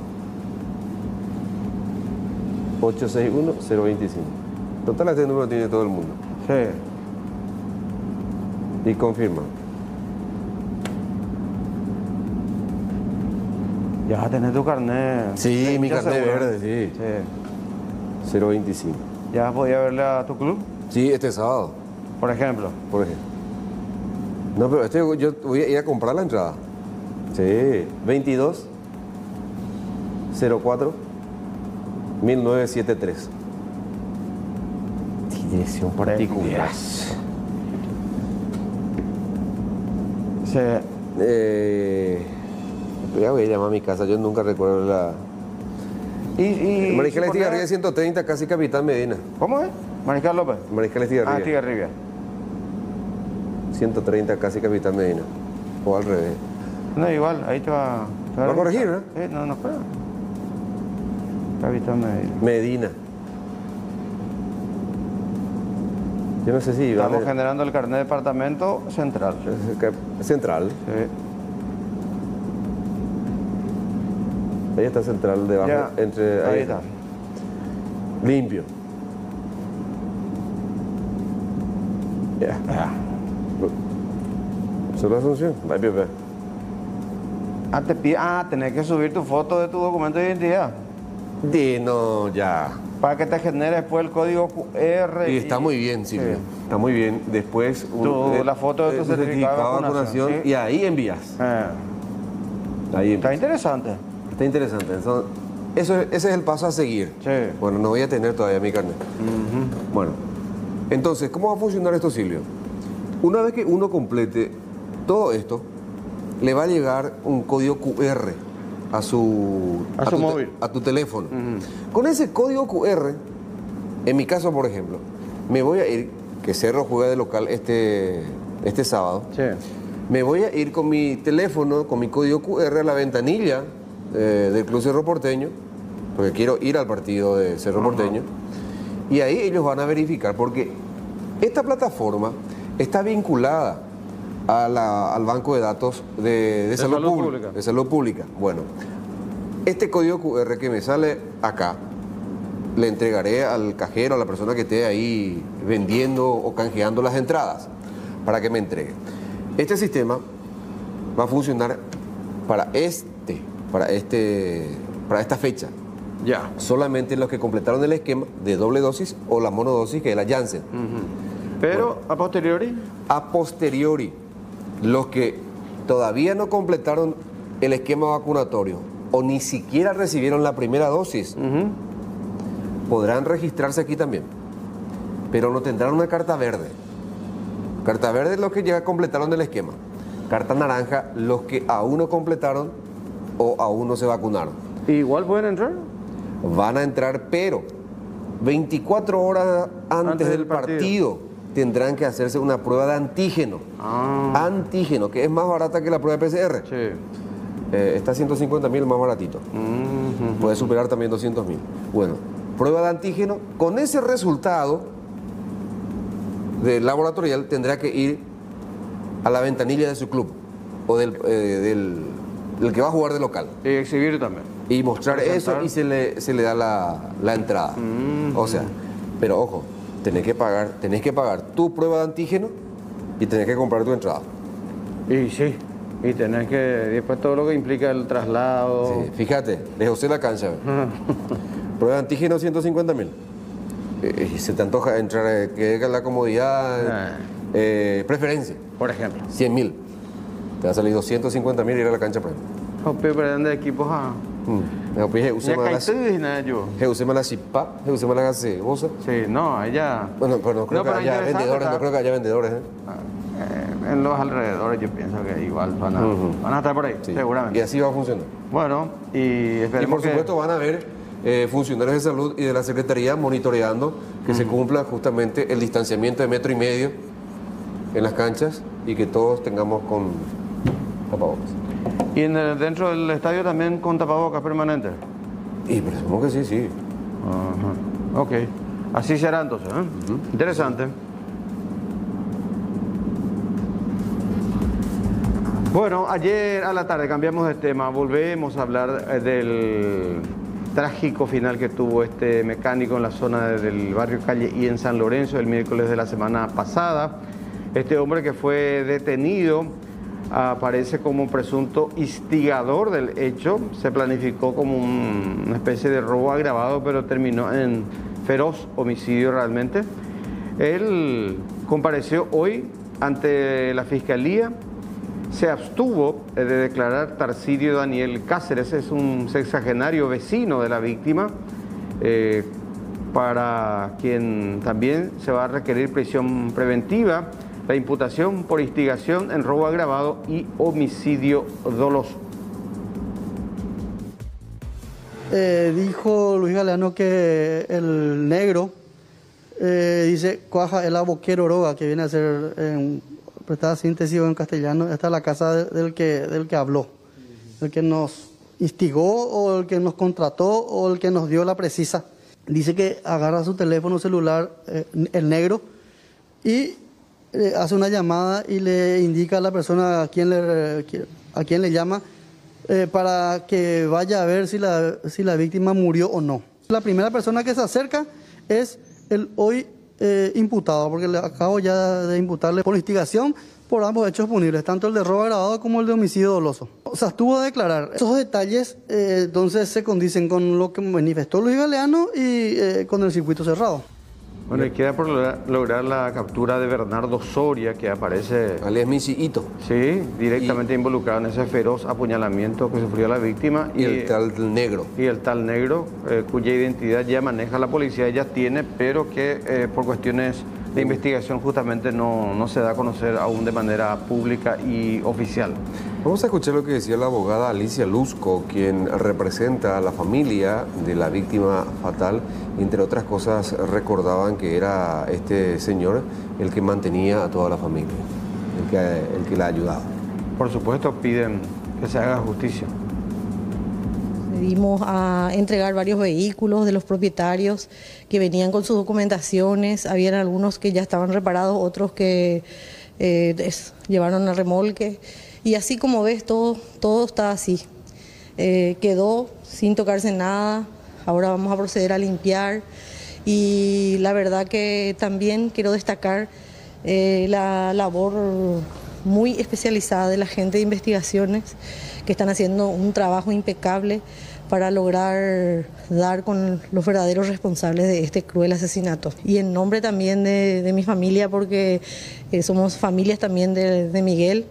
ocho seis uno cero veinticinco. Total, este número tiene todo el mundo. Sí. Y confirma. Ya vas a tener tu carnet. Sí, mi carnet seguro. Verde, sí. sí. cero veinticinco. ¿Ya vas a poder verle a tu club? Sí, este sábado. Por ejemplo. Por ejemplo. No, pero este yo voy a ir a comprar la entrada. Sí, veintidós cero cuatro mil novecientos setenta y tres. Dirección particular. Sí. Eh, ya voy a llamar a mi casa, yo nunca recuerdo la... Y, y Mariscal si Estigarribia ponía- ciento treinta, casi Capitán Medina. ¿Cómo es? Mariscal López. Mariscal Ah, Estigarribia. Estigarribia. ciento treinta, casi Capitán Medina. O al revés. No, igual, ahí te va... te Va a corregir, ¿no? Sí, no, no puedo. Capitán Medina. Medina. Yo no sé si... Estamos vale- generando el carnet de departamento central. Central. Sí. Ahí está Central debajo. Ya, Entre, ahí está. Limpio. Ya. Solo Asunción. Va, Pepe. Ah, te pide- ah, tenés que subir tu foto de tu documento de identidad. Di, no, ya. Para que te genere después el código Q R. Y está muy bien, Silvia. Sí. Está muy bien. Después... Tu- la foto de tu eh, certificado de vacunación, sí. Y ahí envías. Eh, Ahí está envías. interesante. Está interesante. Eso, eso es- ese es el paso a seguir. Sí. Bueno, no voy a tener todavía mi carnet. Bueno, entonces, ¿cómo va a funcionar esto, Silvio? Una vez que uno complete todo esto, le va a llegar un código Q R a su, A su tu te- móvil. a tu teléfono. Con ese código Q R, en mi caso, por ejemplo, me voy a ir, que Cerro juega de local este, este sábado, Sí. me voy a ir con mi teléfono, con mi código Q R a la ventanilla eh, del Club Cerro Porteño, porque quiero ir al partido de Cerro Porteño, y ahí ellos van a verificar, porque esta plataforma está vinculada a la- al banco de datos de, de salud, salud pública, pública. de salud pública. Bueno, este código Q R que me sale acá, le entregaré al cajero, a la persona que esté ahí vendiendo o canjeando las entradas, para que me entregue. Este sistema va a funcionar para este, para este, para esta fecha. Ya. Solamente los que completaron el esquema de doble dosis o la monodosis, que es la Janssen. Pero a posteriori. A posteriori, los que todavía no completaron el esquema vacunatorio o ni siquiera recibieron la primera dosis, podrán registrarse aquí también, pero no tendrán una carta verde. Carta verde los que ya completaron el esquema. Carta naranja los que aún no completaron o aún no se vacunaron. ¿Igual pueden entrar? Van a entrar, pero veinticuatro horas antes, Antes del del partido. partido. tendrán que hacerse una prueba de antígeno. Ah. Antígeno, que es más barata que la prueba de P C R. Sí. Eh, está a ciento cincuenta mil más baratito. Mm-hmm. Puede superar también doscientos mil. Bueno, prueba de antígeno. Con ese resultado del laboratorial tendrá que ir a la ventanilla de su club o del, eh, del, del que va a jugar de local. Y exhibir también. Y mostrar Presentar. eso y se le, se le da la, la entrada. Mm-hmm. O sea, pero ojo, tenés que pagar, tenés que pagar tu prueba de antígeno y tenés que comprar tu entrada. Y sí. Y tenés que, después todo lo que implica el traslado. Sí, fíjate, de José la cancha. Prueba de antígeno ciento cincuenta mil. Eh, se te antoja entrar, eh, que es la comodidad, Ah. eh, preferencia, Por ejemplo. cien mil. Te va a salir doscientos cincuenta mil ir a la cancha, por ejemplo. Jope, prende equipos a... Mm. No, pues, Ya usemos la- caíste nada yo. usemos la chipá, usemos la gaseosa. Sí, no, ella... Bueno, pero no creo No, que pero haya interesante, vendedores, ¿tá? no creo que haya vendedores. ¿eh? Eh, en los alrededores yo pienso que igual van a, Ujú. van a estar por ahí, Sí. seguramente. Y así va a funcionar. Bueno, y Y esperemos por que... supuesto van a haber eh, funcionarios de salud y de la Secretaría monitoreando que se cumpla justamente el distanciamiento de metro y medio en las canchas y que todos tengamos con tapabocas. Y en el- dentro del estadio también con tapabocas permanentes. Y presumo que sí, sí. Ajá. Ok. Así será entonces, ¿eh? Interesante. Bueno, ayer a la tarde cambiamos de tema, volvemos a hablar eh, del trágico final que tuvo este mecánico en la zona de- del barrio Calle y en San Lorenzo el miércoles de la semana pasada. Este hombre que fue detenido aparece como presunto instigador del hecho, se planificó como un- una especie de robo agravado, pero terminó en feroz homicidio realmente. Él compareció hoy ante la Fiscalía, se abstuvo de declarar Tarcidio Daniel Cáceres, es un sexagenario vecino de la víctima, eh, para quien también se va a requerir prisión preventiva, la imputación por instigación en robo agravado y homicidio doloso. Eh, dijo Luis Galeano que el negro, eh, dice, cuaja el aboquero Oroga, que viene a ser en prestada síntesis en castellano, esta es la casa de, del, que, del que habló, el que nos instigó o el que nos contrató o el que nos dio la precisa. Dice que agarra su teléfono celular, eh, el negro, y eh, hace una llamada y le indica a la persona a quien le, a quien le llama, eh, para que vaya a ver si la, si la víctima murió o no. La primera persona que se acerca es el hoy eh, imputado, porque le acabo ya de imputarle por instigación por ambos hechos punibles, tanto el de robo agravado como el de homicidio doloso. O sea, estuvo a declarar. Esos detalles eh, entonces se condicen con lo que manifestó Luis Galeano y eh, con el circuito cerrado. Bueno, y queda por lograr la captura de Bernardo Soria, que aparece... alias Misiito. Sí, directamente y, involucrado en ese feroz apuñalamiento que sufrió la víctima. Y, y el tal negro. Y el tal negro, eh, cuya identidad ya maneja la policía, ya tiene, pero que eh, por cuestiones de investigación justamente no, no se da a conocer aún de manera pública y oficial. Vamos a escuchar lo que decía la abogada Alicia Luzco, quien representa a la familia de la víctima fatal. Entre otras cosas, recordaban que era este señor el que mantenía a toda la familia, el que, el que la ayudaba. Por supuesto, piden que se haga justicia. Pedimos a entregar varios vehículos de los propietarios que venían con sus documentaciones. Habían algunos que ya estaban reparados, otros que eh, es, llevaron a remolque. Y así como ves, todo, todo está así. Eh, quedó sin tocarse nada. Ahora vamos a proceder a limpiar. Y la verdad que también quiero destacar eh, la labor muy especializada de la gente de investigaciones, que están haciendo un trabajo impecable para lograr dar con los verdaderos responsables de este cruel asesinato. Y en nombre también de, de mi familia, porque eh, somos familias también de, de Miguel,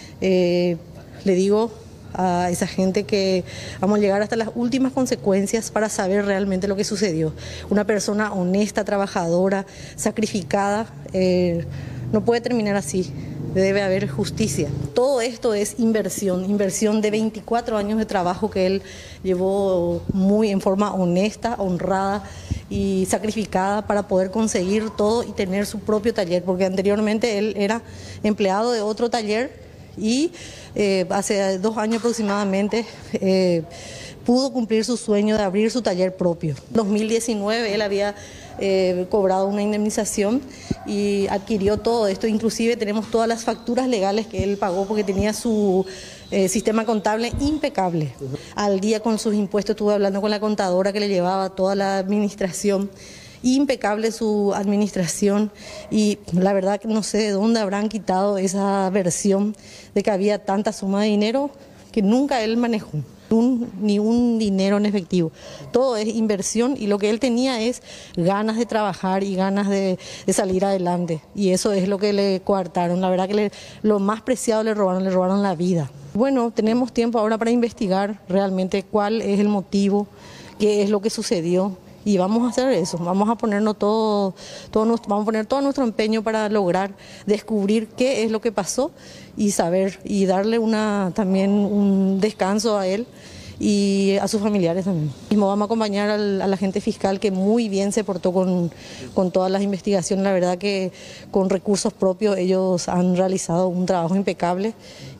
eh, le digo a esa gente que vamos a llegar hasta las últimas consecuencias para saber realmente lo que sucedió. Una persona honesta, trabajadora, sacrificada, eh, no puede terminar así. Debe haber justicia. Todo esto es inversión, inversión de veinticuatro años de trabajo que él llevó muy en forma honesta, honrada y sacrificada para poder conseguir todo y tener su propio taller, porque anteriormente él era empleado de otro taller y eh, hace dos años aproximadamente eh, pudo cumplir su sueño de abrir su taller propio. En dos mil diecinueve él había eh, cobrado una indemnización y adquirió todo esto, inclusive tenemos todas las facturas legales que él pagó porque tenía su eh, sistema contable impecable. Al día con sus impuestos, estuve hablando con la contadora que le llevaba toda la administración, impecable su administración, y la verdad que no sé de dónde habrán quitado esa versión de que había tanta suma de dinero que nunca él manejó. Un, ni un dinero en efectivo, todo es inversión, y lo que él tenía es ganas de trabajar y ganas de, de salir adelante, y eso es lo que le coartaron. La verdad que le, lo más preciado le robaron, le robaron la vida. Bueno, tenemos tiempo ahora para investigar realmente cuál es el motivo, qué es lo que sucedió, y vamos a hacer eso, vamos a ponernos todo, todo nuestro, vamos a poner todo nuestro empeño para lograr descubrir qué es lo que pasó y saber y darle una también un descanso a él y a sus familiares también. Mismo vamos a acompañar al, al agente fiscal, que muy bien se portó con, con todas las investigaciones. La verdad que con recursos propios ellos han realizado un trabajo impecable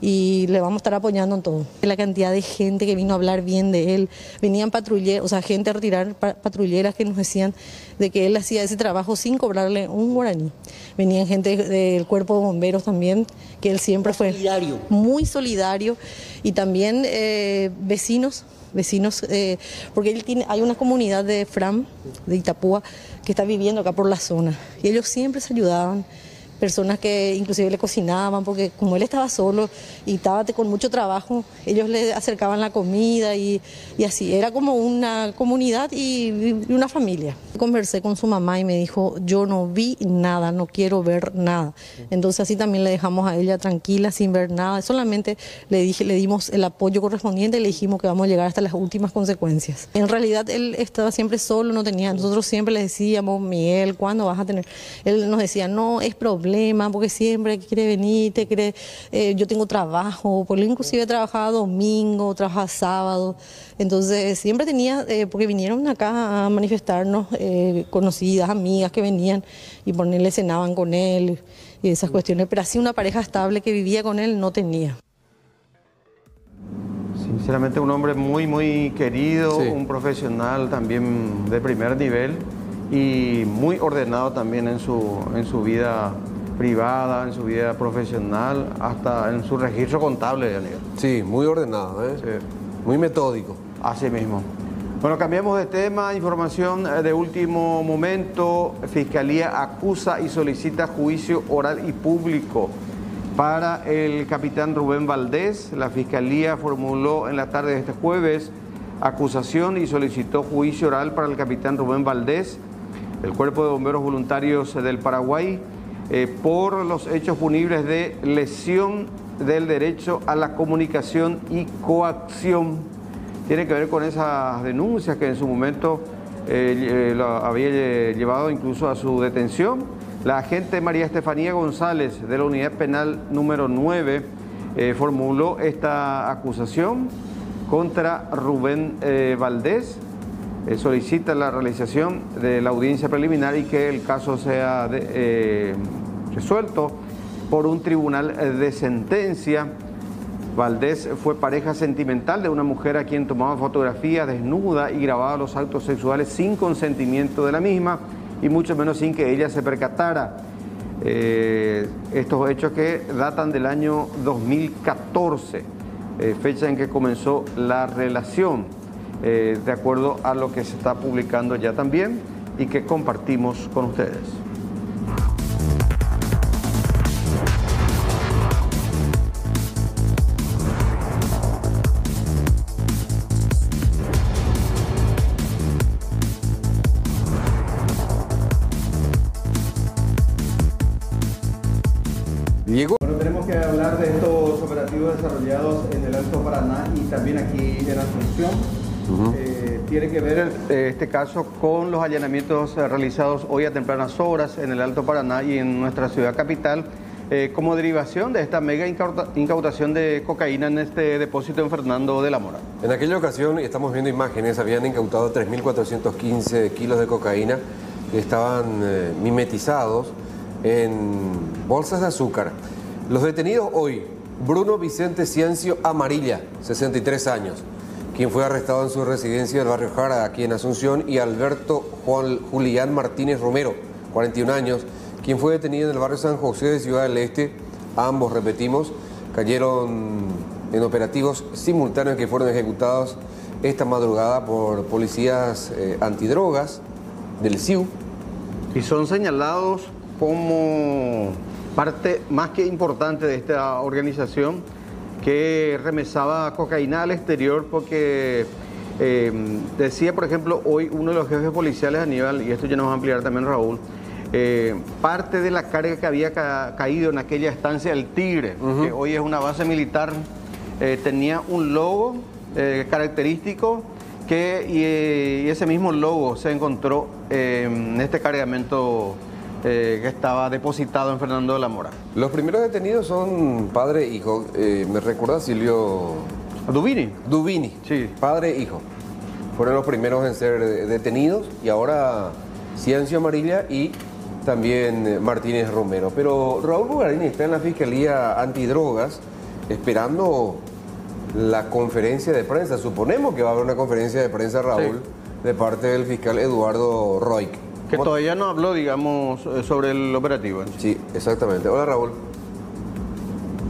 y le vamos a estar apoyando en todo. La cantidad de gente que vino a hablar bien de él, venían patrulleros, o sea, gente a retirar patrulleras que nos decían de que él hacía ese trabajo sin cobrarle un guaraní. Venían gente del cuerpo de bomberos también, que él siempre fue solidario. Muy solidario, y también eh, vecinos, vecinos, eh, porque él tiene, hay una comunidad de Fram, de Itapúa, que está viviendo acá por la zona, y ellos siempre se ayudaban, personas que inclusive le cocinaban, porque como él estaba solo y estaba con mucho trabajo, ellos le acercaban la comida y, y así, era como una comunidad y, y una familia. Conversé con su mamá y me dijo, yo no vi nada, no quiero ver nada. Entonces así también le dejamos a ella tranquila, sin ver nada, solamente le, dije, le dimos el apoyo correspondiente y le dijimos que vamos a llegar hasta las últimas consecuencias. En realidad él estaba siempre solo, no tenía, nosotros siempre le decíamos, Miguel, ¿cuándo vas a tener? Él nos decía, no, es problema, porque siempre quiere venir, te quiere, eh, yo tengo trabajo, porque él inclusive trabajaba domingo, trabajaba sábado, entonces siempre tenía, eh, porque vinieron acá a manifestarnos, eh, conocidas, amigas que venían y ponerle, cenaban con él y esas cuestiones, pero así una pareja estable que vivía con él no tenía. Sinceramente un hombre muy, muy querido, sí. Un profesional también de primer nivel y muy ordenado también en su, en su vida privada, en su vida profesional, hasta en su registro contable, Daniel. Sí, muy ordenado, ¿eh? Sí. Muy metódico. Así mismo. Bueno, cambiamos de tema, información de último momento. Fiscalía acusa y solicita juicio oral y público para el capitán Rubén Valdés. La Fiscalía formuló en la tarde de este jueves acusación y solicitó juicio oral para el capitán Rubén Valdés, el Cuerpo de Bomberos Voluntarios del Paraguay, eh, por los hechos punibles de lesión del derecho a la comunicación y coacción. Tiene que ver con esas denuncias que en su momento eh, eh, lo había llevado incluso a su detención. La agente María Estefanía González de la Unidad Penal número nueve eh, formuló esta acusación contra Rubén eh, Valdés. Eh, solicita la realización de la audiencia preliminar y que el caso sea de, eh, resuelto por un tribunal de sentencia. Valdés fue pareja sentimental de una mujer a quien tomaba fotografías desnuda y grababa los actos sexuales sin consentimiento de la misma y mucho menos sin que ella se percatara. Eh, estos hechos que datan del año dos mil catorce, eh, fecha en que comenzó la relación, eh, de acuerdo a lo que se está publicando ya también y que compartimos con ustedes. Diego. Bueno, tenemos que hablar de estos operativos desarrollados en el Alto Paraná y también aquí en Asunción. Uh-huh. eh, tiene que ver eh, este caso con los allanamientos eh, realizados hoy a tempranas horas en el Alto Paraná y en nuestra ciudad capital, eh, como derivación de esta mega incauta incautación de cocaína en este depósito en Fernando de la Mora. En aquella ocasión, y estamos viendo imágenes, habían incautado tres mil cuatrocientos quince kilos de cocaína que estaban eh, mimetizados en bolsas de azúcar. Los detenidos hoy, Bruno Vicente Ciencio Amarilla, sesenta y tres años, quien fue arrestado en su residencia del barrio Jara, aquí en Asunción, y Alberto Juan Julián Martínez Romero, cuarenta y un años, quien fue detenido en el barrio San José de Ciudad del Este. Ambos, repetimos, cayeron en operativos simultáneos que fueron ejecutados esta madrugada por policías eh, antidrogas del C I U. Y son señalados como parte más que importante de esta organización que remesaba cocaína al exterior, porque eh, decía, por ejemplo, hoy uno de los jefes policiales, Aníbal, y esto ya nos va a ampliar también Raúl, eh, parte de la carga que había ca caído en aquella estancia del Tigre, uh-huh. que hoy es una base militar, eh, tenía un logo eh, característico que, y, y ese mismo logo se encontró eh, en este cargamento Eh, que estaba depositado en Fernando de la Mora. Los primeros detenidos son padre e hijo. Eh, ¿Me recuerda Silvio? Dubini. Dubini, sí. Padre e hijo. Fueron los primeros en ser detenidos y ahora Ciencio Amarilla y también Martínez Romero. Pero Raúl Bugarini está en la Fiscalía Antidrogas esperando la conferencia de prensa. Suponemos que va a haber una conferencia de prensa, Raúl, sí, de parte del fiscal Eduardo Roig. Que todavía no habló, digamos, sobre el operativo. Sí, exactamente. Hola, Raúl.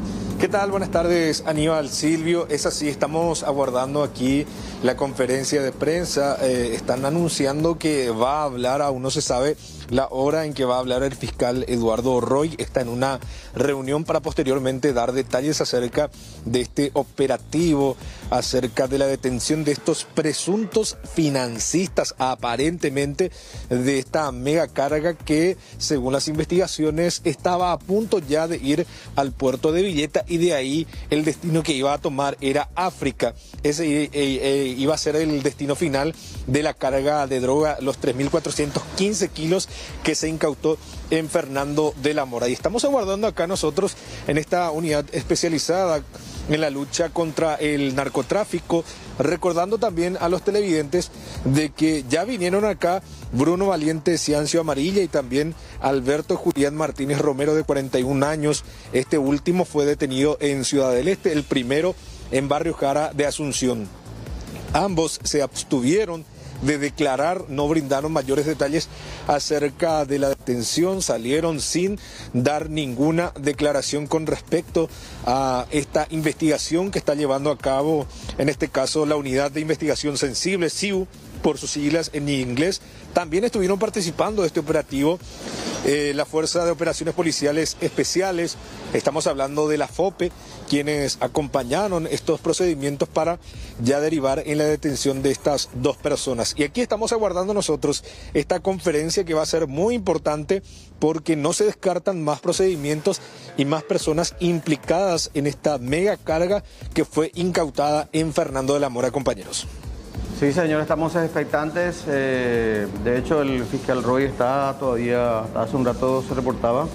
¿Qué tal? Buenas tardes, Aníbal, Silvio. Es así, estamos aguardando aquí la conferencia de prensa. Eh, están anunciando que va a hablar, aún no se sabe la hora en que va a hablar el fiscal Eduardo Roy. Está en una reunión para posteriormente dar detalles acerca de este operativo, acerca de la detención de estos presuntos financistas, aparentemente, de esta mega carga que, según las investigaciones, estaba a punto ya de ir al puerto de Villeta, y de ahí el destino que iba a tomar era África. Ese eh, eh, iba a ser el destino final de la carga de droga, los tres mil cuatrocientos quince kilos que se incautó en Fernando de la Mora. Y estamos aguardando acá nosotros en esta unidad especializada en la lucha contra el narcotráfico, recordando también a los televidentes de que ya vinieron acá Bruno Valiente Ciancio Amarilla y también Alberto Julián Martínez Romero, de cuarenta y un años. Este último fue detenido en Ciudad del Este, el primero en Barrio Jara de Asunción. Ambos se abstuvieron de declarar, no brindaron mayores detalles acerca de la detención, salieron sin dar ninguna declaración con respecto a esta investigación que está llevando a cabo, en este caso, la Unidad de Investigación Sensible, S I U, por sus siglas en inglés. También estuvieron participando de este operativo eh, la Fuerza de Operaciones Policiales Especiales, estamos hablando de la FOPE, quienes acompañaron estos procedimientos para ya derivar en la detención de estas dos personas. Y aquí estamos aguardando nosotros esta conferencia, que va a ser muy importante porque no se descartan más procedimientos y más personas implicadas en esta mega carga que fue incautada en Fernando de la Mora, compañeros. Sí, señor, estamos expectantes. Eh, de hecho, el fiscal Roy está todavía, hace un rato se reportaba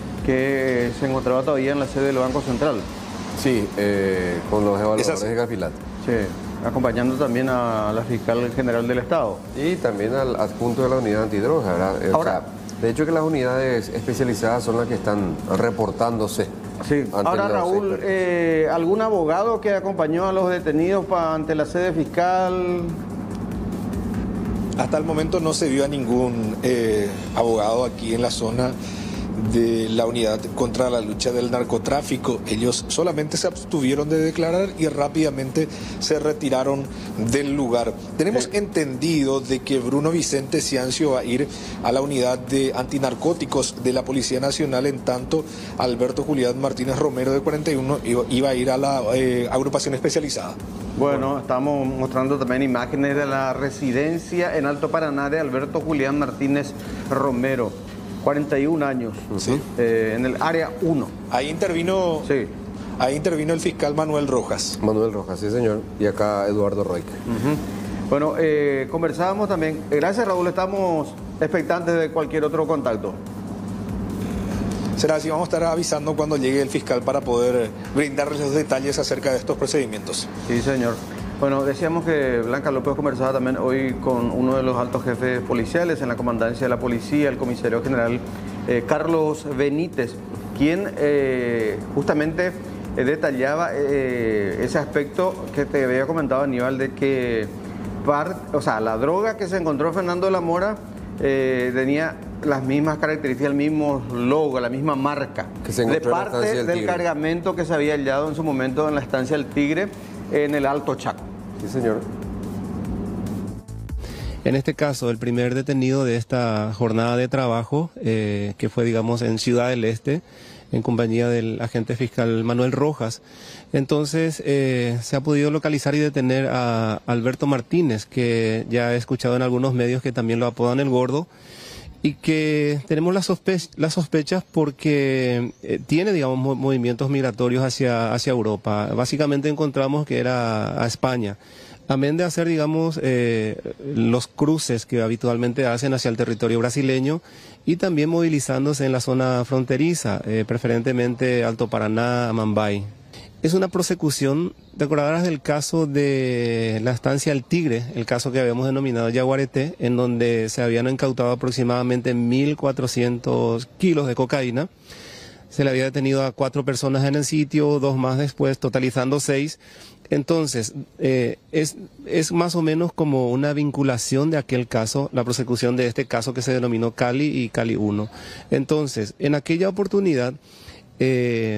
que se encontraba todavía en la sede del Banco Central. Sí, eh, con los evaluadores de Gafilat. Sí, acompañando también a la fiscal general del Estado. Y también al adjunto de la unidad antidroga, ¿verdad? Eh, Ahora, o sea, de hecho que las unidades especializadas son las que están reportándose. Sí, ahora Raúl, eh, ¿algún abogado que acompañó a los detenidos pa, ante la sede fiscal? Hasta el momento no se vio a ningún eh, abogado aquí en la zona de la unidad contra la lucha del narcotráfico. Ellos solamente se abstuvieron de declarar y rápidamente se retiraron del lugar. Tenemos sí. entendido de que Bruno Vicente Ciancio va a ir a la unidad de antinarcóticos de la Policía Nacional, en tanto Alberto Julián Martínez Romero, de cuarenta y uno, iba a ir a la eh, agrupación especializada. Bueno, estamos mostrando también imágenes de la residencia en Alto Paraná de Alberto Julián Martínez Romero, cuarenta y un años, sí. eh, en el área uno. Ahí intervino, sí. ahí intervino el fiscal Manuel Rojas. Manuel Rojas, sí señor, y acá Eduardo Roy. Uh-huh. Bueno, eh, conversábamos también, gracias Raúl, estamos expectantes de cualquier otro contacto. Será así, vamos a estar avisando cuando llegue el fiscal para poder brindarles los detalles acerca de estos procedimientos. Sí, señor. Bueno, decíamos que Blanca López conversaba también hoy con uno de los altos jefes policiales en la comandancia de la policía, el comisario general eh, Carlos Benítez, quien eh, justamente eh, detallaba eh, ese aspecto que te había comentado, Aníbal, de que part, o sea, la droga que se encontró Fernando de la Mora eh, tenía las mismas características, el mismo logo, la misma marca, que se de parte del, del cargamento que se había hallado en su momento en la estancia del Tigre, en el Alto Chaco. Sí, señor. En este caso, el primer detenido de esta jornada de trabajo, eh, que fue, digamos, en Ciudad del Este, en compañía del agente fiscal Manuel Rojas. Entonces, eh, se ha podido localizar y detener a Alberto Martínez, que ya he escuchado en algunos medios que también lo apodan el Gordo, y que tenemos las sospe- las sospechas porque eh, tiene, digamos, mo- movimientos migratorios hacia, hacia Europa. Básicamente encontramos que era a España. Amén de hacer, digamos, eh, los cruces que habitualmente hacen hacia el territorio brasileño y también movilizándose en la zona fronteriza, eh, preferentemente Alto Paraná, Amambay. Es una prosecución, te acordarás del caso de la estancia El Tigre, el caso que habíamos denominado Yaguareté, en donde se habían incautado aproximadamente mil cuatrocientos kilos de cocaína. Se le había detenido a cuatro personas en el sitio, dos más después, totalizando seis. Entonces, eh, es, es más o menos como una vinculación de aquel caso, la prosecución de este caso que se denominó Cali y Cali uno. Entonces, en aquella oportunidad, eh,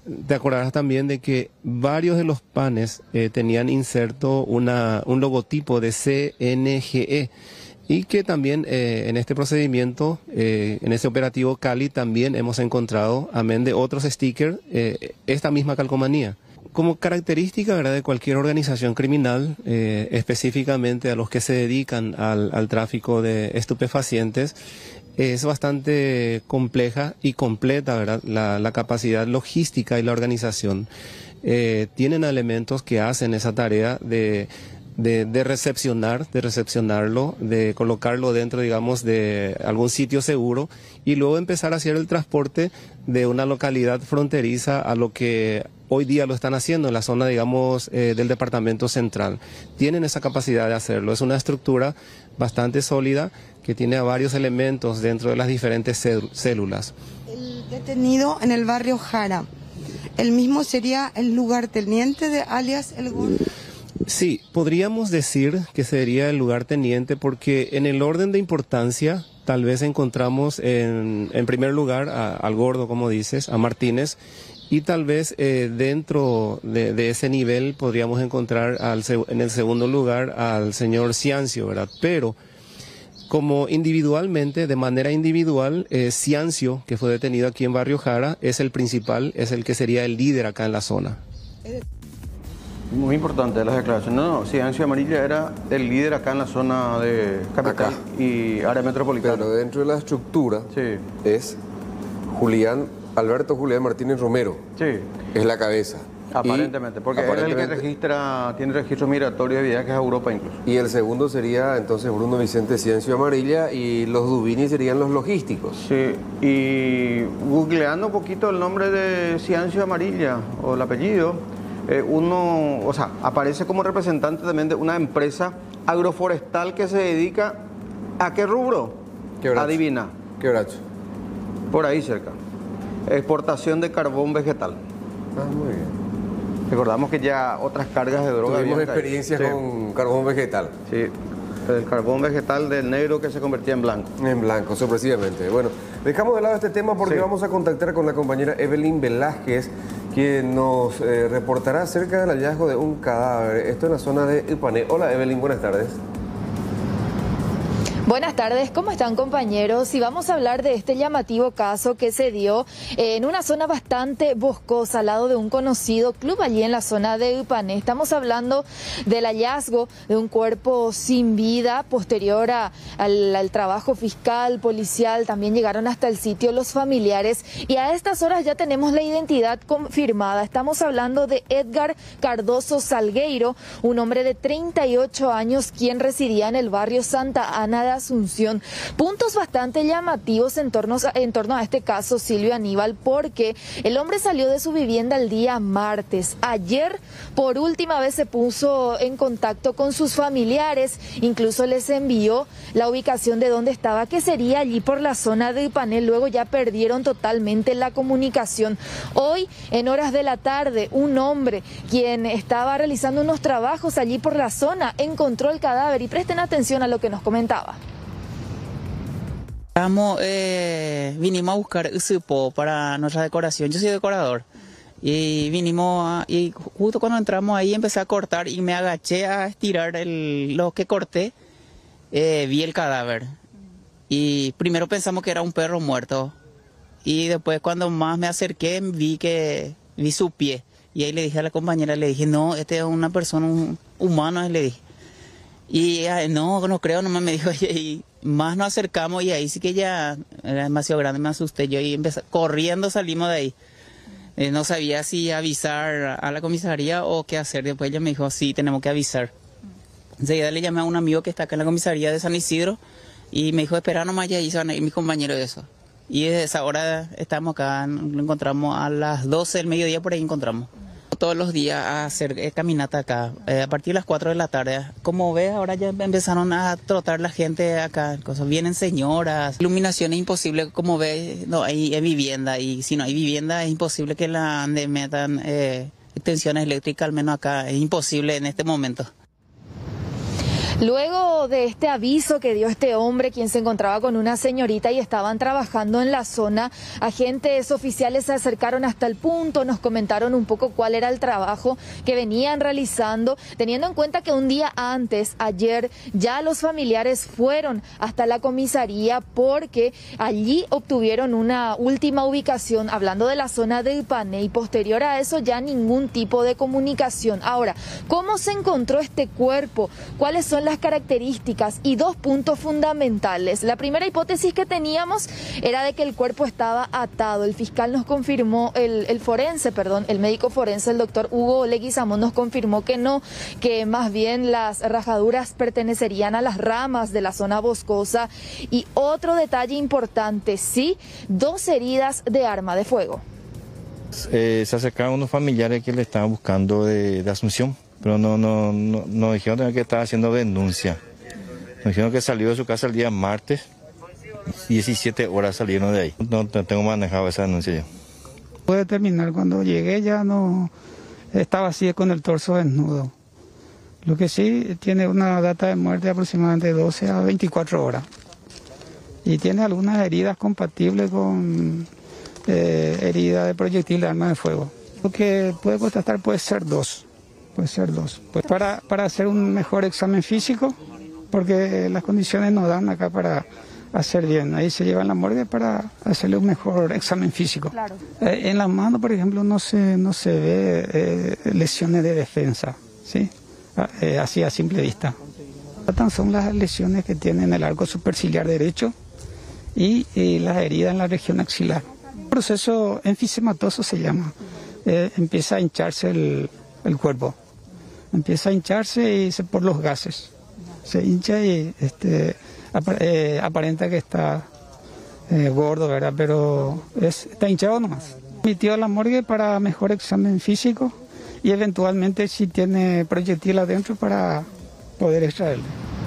te acordarás también de que varios de los panes eh, tenían inserto una, un logotipo de C N G E y que también eh, en este procedimiento, eh, en este operativo Cali, también hemos encontrado, amén de otros stickers, eh, esta misma calcomanía. Como característica, ¿verdad?, de cualquier organización criminal, eh, específicamente a los que se dedican al, al tráfico de estupefacientes, es bastante compleja y completa, ¿verdad?, la, la capacidad logística y la organización. Eh, tienen elementos que hacen esa tarea de, de, de recepcionar, de recepcionarlo, de colocarlo dentro, digamos, de algún sitio seguro y luego empezar a hacer el transporte de una localidad fronteriza a lo que hoy día lo están haciendo en la zona, digamos, eh, del departamento central. Tienen esa capacidad de hacerlo. Es una estructura bastante sólida que tiene a varios elementos dentro de las diferentes células. El detenido en el barrio Jara, ¿el mismo sería el lugarteniente de alias El Gordo? Sí, podríamos decir que sería el lugarteniente porque en el orden de importancia tal vez encontramos en, en primer lugar a, al Gordo, como dices, a Martínez, y tal vez eh, dentro de, de ese nivel podríamos encontrar al, en el segundo lugar al señor Ciancio, ¿verdad? Pero como individualmente, de manera individual, eh, Ciancio, que fue detenido aquí en Barrio Jara, es el principal, es el que sería el líder acá en la zona. Muy importante las declaraciones. No, no, Ciancio Amarilla era el líder acá en la zona de capital acá y área metropolitana. Pero dentro de la estructura sí. es Julián, Alberto Julián Martínez Romero. Sí. Es la cabeza. Aparentemente, porque aparentemente, él es el que registra, tiene registro migratorio de viajes a Europa incluso. Y el segundo sería entonces Bruno Vicente Ciancio Amarilla y los Dubini serían los logísticos. Sí, y googleando un poquito el nombre de Ciancio Amarilla o el apellido, eh, uno, o sea, aparece como representante también de una empresa agroforestal que se dedica ¿a qué rubro? ¿Qué brazo? Adivina. ¿Qué brazo? Por ahí cerca. Exportación de carbón vegetal. Ah, muy bien. Recordamos que ya otras cargas de droga... Tuvimos experiencias sí. con carbón vegetal. Sí, el carbón vegetal del negro que se convertía en blanco. En blanco, sorpresivamente. Bueno, dejamos de lado este tema porque sí. vamos a contactar con la compañera Evelyn Velázquez, quien nos eh, reportará acerca del hallazgo de un cadáver. Esto en la zona de Ipané. Hola Evelyn, buenas tardes. Buenas tardes, ¿cómo están compañeros? Y vamos a hablar de este llamativo caso que se dio en una zona bastante boscosa, al lado de un conocido club allí en la zona de Ipané. Estamos hablando del hallazgo de un cuerpo sin vida posterior a, al, al trabajo fiscal, policial. También llegaron hasta el sitio los familiares y a estas horas ya tenemos la identidad confirmada. Estamos hablando de Edgar Cardoso Salgueiro, un hombre de treinta y ocho años quien residía en el barrio Santa Ana de Asunción. Puntos bastante llamativos en torno, a, en torno a este caso, Silvio Aníbal, porque el hombre salió de su vivienda el día martes. Ayer, por última vez, se puso en contacto con sus familiares, incluso les envió la ubicación de dónde estaba, que sería allí por la zona de Ipané. Luego ya perdieron totalmente la comunicación. Hoy, en horas de la tarde, un hombre quien estaba realizando unos trabajos allí por la zona encontró el cadáver y presten atención a lo que nos comentaba. Estamos, eh, vinimos a buscar usupo para nuestra decoración. Yo soy decorador y vinimos a, y justo cuando entramos ahí empecé a cortar y me agaché a estirar el, lo que corté, eh, vi el cadáver y primero pensamos que era un perro muerto y después cuando más me acerqué vi que vi su pie y ahí le dije a la compañera, le dije no, este es una persona un, humano, le dije. Y ella, no, no creo, nomás me dijo, y más nos acercamos y ahí sí que ya era demasiado grande, me asusté yo y empecé, corriendo salimos de ahí. Eh, no sabía si avisar a la comisaría o qué hacer. Después ella me dijo, sí, tenemos que avisar. Enseguida le llamé a un amigo que está acá en la comisaría de San Isidro y me dijo, espera nomás, ya hizo mi compañero de eso. Y desde esa hora estamos acá, lo encontramos a las doce del mediodía, por ahí encontramos. Todos los días a hacer eh, caminata acá, eh, a partir de las cuatro de la tarde. Como ves, ahora ya empezaron a trotar la gente acá, cosas, vienen señoras. Iluminación es imposible, como ves, no hay, hay vivienda y si no hay vivienda es imposible que la de metan eh, extensiones eléctricas, al menos acá, es imposible en este momento. Luego de este aviso que dio este hombre, quien se encontraba con una señorita y estaban trabajando en la zona, agentes oficiales se acercaron hasta el punto, nos comentaron un poco cuál era el trabajo que venían realizando, teniendo en cuenta que un día antes, ayer, ya los familiares fueron hasta la comisaría porque allí obtuvieron una última ubicación, hablando de la zona de Ipané, y posterior a eso ya ningún tipo de comunicación. Ahora, ¿cómo se encontró este cuerpo? ¿Cuáles son las características? Y dos puntos fundamentales. La primera hipótesis que teníamos era de que el cuerpo estaba atado. El fiscal nos confirmó, el, el forense, perdón, el médico forense, el doctor Hugo Leguizamón, nos confirmó que no, que más bien las rajaduras pertenecerían a las ramas de la zona boscosa. Y otro detalle importante, sí, dos heridas de arma de fuego. Eh, se acercaron unos familiares que le estaban buscando de, de Asunción, pero no, no, no, no dijeron que estaba haciendo denuncia. Nos dijeron que salió de su casa el día martes, diecisiete horas salieron de ahí. No, no tengo manejado esa denuncia yo. Pude terminar, cuando llegué ya no estaba así con el torso desnudo. Lo que sí tiene una data de muerte de aproximadamente doce a veinticuatro horas. Y tiene algunas heridas compatibles con eh, heridas de proyectil de arma de fuego. Lo que puede constatar puede ser dos. Puede ser dos. Pues para, para hacer un mejor examen físico, porque las condiciones no dan acá para hacer bien. Ahí se lleva en la morgue para hacerle un mejor examen físico. Claro. Eh, en las manos, por ejemplo, no se, no se ve eh, lesiones de defensa, ¿sí? Eh, así a simple vista. Son las lesiones que tienen el arco superciliar derecho y, y las heridas en la región axilar. El proceso enfisematoso se llama. Eh, empieza a hincharse el, el cuerpo. Empieza a hincharse y se, por los gases. Se hincha y este, ap eh, aparenta que está eh, gordo, ¿verdad? Pero es, está hinchado nomás. Metido a la morgue para mejor examen físico y eventualmente si tiene proyectil adentro para poder extraerlo.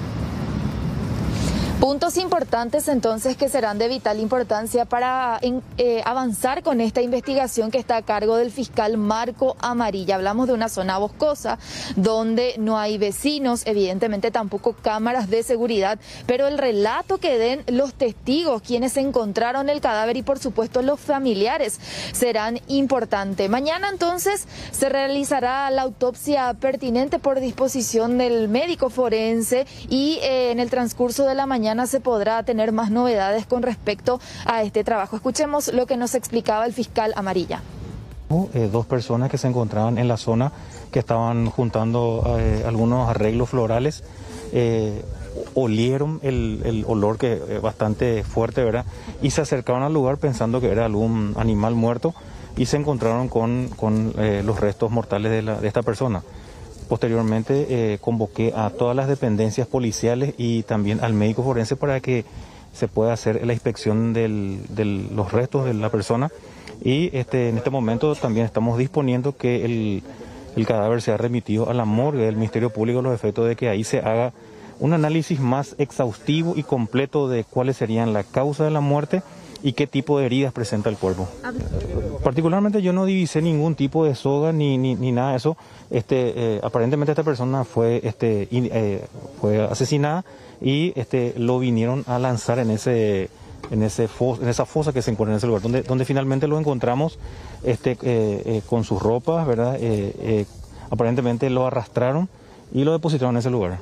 Puntos importantes entonces que serán de vital importancia para en, eh, avanzar con esta investigación que está a cargo del fiscal Marco Amarilla. Hablamos de una zona boscosa donde no hay vecinos, evidentemente tampoco cámaras de seguridad, pero el relato que den los testigos, quienes encontraron el cadáver y por supuesto los familiares serán importantes. Mañana entonces se realizará la autopsia pertinente por disposición del médico forense y eh, en el transcurso de la mañana se podrá tener más novedades con respecto a este trabajo. Escuchemos lo que nos explicaba el fiscal Amarilla. Eh, dos personas que se encontraban en la zona que estaban juntando eh, algunos arreglos florales, eh, olieron el, el olor que es bastante fuerte, ¿verdad? Y se acercaron al lugar pensando que era algún animal muerto y se encontraron con, con eh, los restos mortales de, la, de esta persona. Posteriormente eh, convoqué a todas las dependencias policiales y también al médico forense para que se pueda hacer la inspección de los restos de la persona y este, en este momento también estamos disponiendo que el, el cadáver sea remitido a la morgue del Ministerio Público a los efectos de que ahí se haga un análisis más exhaustivo y completo de cuáles serían la causa de la muerte y qué tipo de heridas presenta el cuerpo. Particularmente yo no divisé ningún tipo de soga ni, ni, ni nada de eso. Este, eh, aparentemente esta persona fue, este, in, eh, fue asesinada y este, lo vinieron a lanzar en, ese, en, ese fos, en esa fosa que se encuentra en ese lugar, donde, donde finalmente lo encontramos este, eh, eh, con sus ropas, ¿verdad? Eh, eh, aparentemente lo arrastraron y lo depositaron en ese lugar.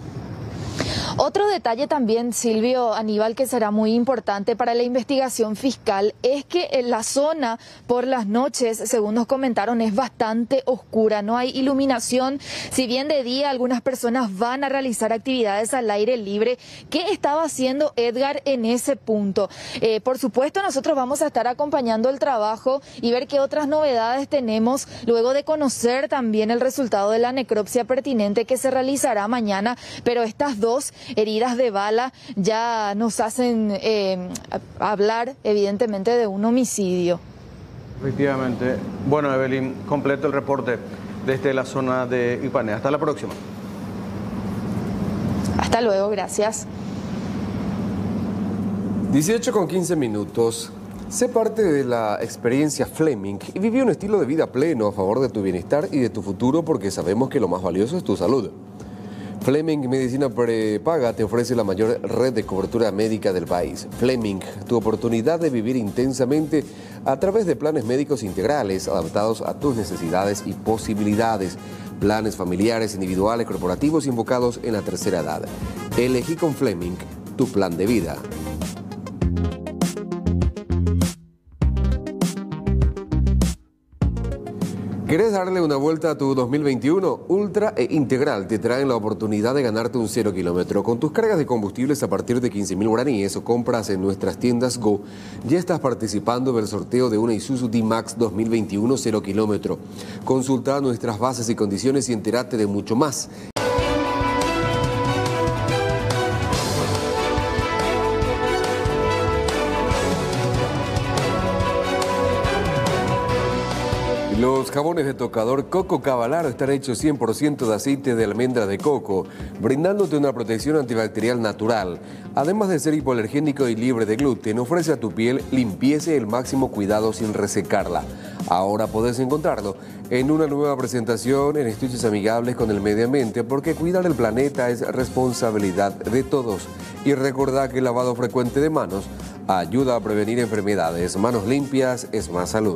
Otro detalle también, Silvio, Aníbal, que será muy importante para la investigación fiscal, es que en la zona por las noches, según nos comentaron, es bastante oscura, no hay iluminación. Si bien de día algunas personas van a realizar actividades al aire libre, ¿qué estaba haciendo Edgar en ese punto? Eh, por supuesto, nosotros vamos a estar acompañando el trabajo y ver qué otras novedades tenemos luego de conocer también el resultado de la necropsia pertinente que se realizará mañana, pero estas dos heridas de bala ya nos hacen eh, hablar evidentemente de un homicidio. Efectivamente. Bueno, Evelyn, completo el reporte desde la zona de Ipané. Hasta la próxima. Hasta luego, gracias. dieciocho con quince minutos. Sé parte de la experiencia Fleming y viví un estilo de vida pleno a favor de tu bienestar y de tu futuro porque sabemos que lo más valioso es tu salud. Fleming Medicina Prepaga te ofrece la mayor red de cobertura médica del país. Fleming, tu oportunidad de vivir intensamente a través de planes médicos integrales adaptados a tus necesidades y posibilidades. Planes familiares, individuales, corporativos y enfocados en la tercera edad. Elegí con Fleming tu plan de vida. ¿Querés darle una vuelta a tu dos mil veintiuno? Ultra e Integral te traen la oportunidad de ganarte un cero kilómetro. Con tus cargas de combustibles a partir de quince mil guaraníes o compras en nuestras tiendas Go, ya estás participando del sorteo de una Isuzu D-Max dos mil veintiuno cero kilómetro. Consulta nuestras bases y condiciones y entérate de mucho más. Los jabones de tocador Coco Cavalaro están hechos cien por ciento de aceite de almendra de coco, brindándote una protección antibacterial natural. Además de ser hipoalergénico y libre de gluten, ofrece a tu piel limpieza y el máximo cuidado sin resecarla. Ahora podés encontrarlo en una nueva presentación en estudios amigables con el medio ambiente, porque cuidar el planeta es responsabilidad de todos. Y recordá que el lavado frecuente de manos ayuda a prevenir enfermedades. Manos limpias es más salud.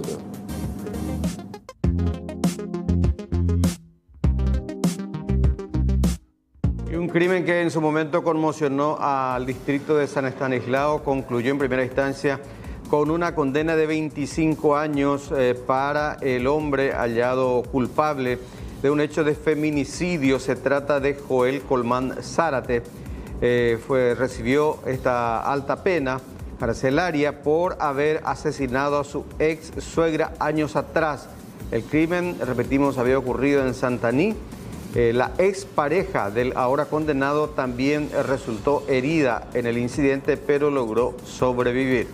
Un crimen que en su momento conmocionó al distrito de San Estanislao concluyó en primera instancia con una condena de veinticinco años eh, para el hombre hallado culpable de un hecho de feminicidio. Se trata de Joel Colmán Zárate. Eh, fue, recibió esta alta pena carcelaria por haber asesinado a su ex suegra años atrás. El crimen, repetimos, había ocurrido en Santaní. Eh, la expareja del ahora condenado también resultó herida en el incidente, pero logró sobrevivir.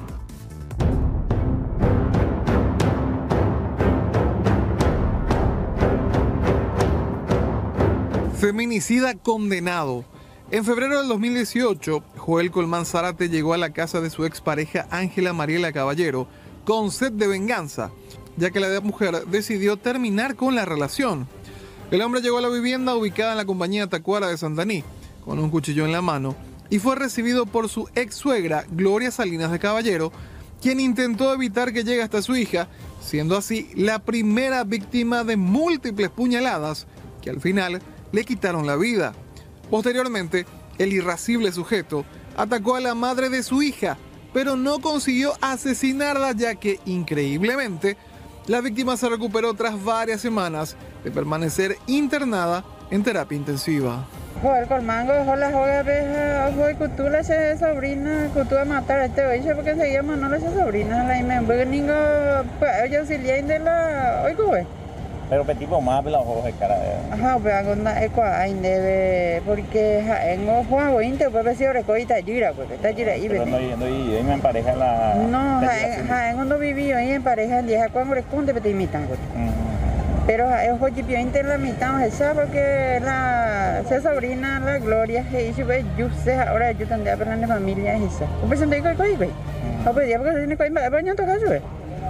Feminicida condenado. En febrero del dos mil dieciocho, Joel Colmán Zárate llegó a la casa de su expareja Ángela Mariela Caballero con sed de venganza, ya que la mujer decidió terminar con la relación. El hombre llegó a la vivienda ubicada en la compañía Tacuara de Santaní, con un cuchillo en la mano, y fue recibido por su ex suegra, Gloria Salinas de Caballero, quien intentó evitar que llegue hasta su hija, siendo así la primera víctima de múltiples puñaladas que al final le quitaron la vida. Posteriormente, el irascible sujeto atacó a la madre de su hija, pero no consiguió asesinarla, ya que, increíblemente, la víctima se recuperó tras varias semanas de permanecer internada en terapia intensiva. Joder, Colmango dejó la joya vieja, fue que tú le haces sobrina, que tú vas a matar a este oye, porque enseguida no le haces sobrina, la imen, porque ningo, pues yo auxilié de la, oigo, güey. Pero petit más de la hoja de cara. Ajá, pues hago una ecuá, debe, porque en ojo juego inte, pues si ahora coita gira, pues está gira ahí. Pero no, no, y me pareja la. No, en cuando viví ahí en pareja, en día cuando responde, te imitan, pues. Pero el ojo chipio inte la mitad, esa porque la se sobrina, la Gloria, y yo pues yo sé ahora yo tendría para la familia esa. Pues no tengo que ir, güey. O pues ya porque tiene que ir, pero no toca eso,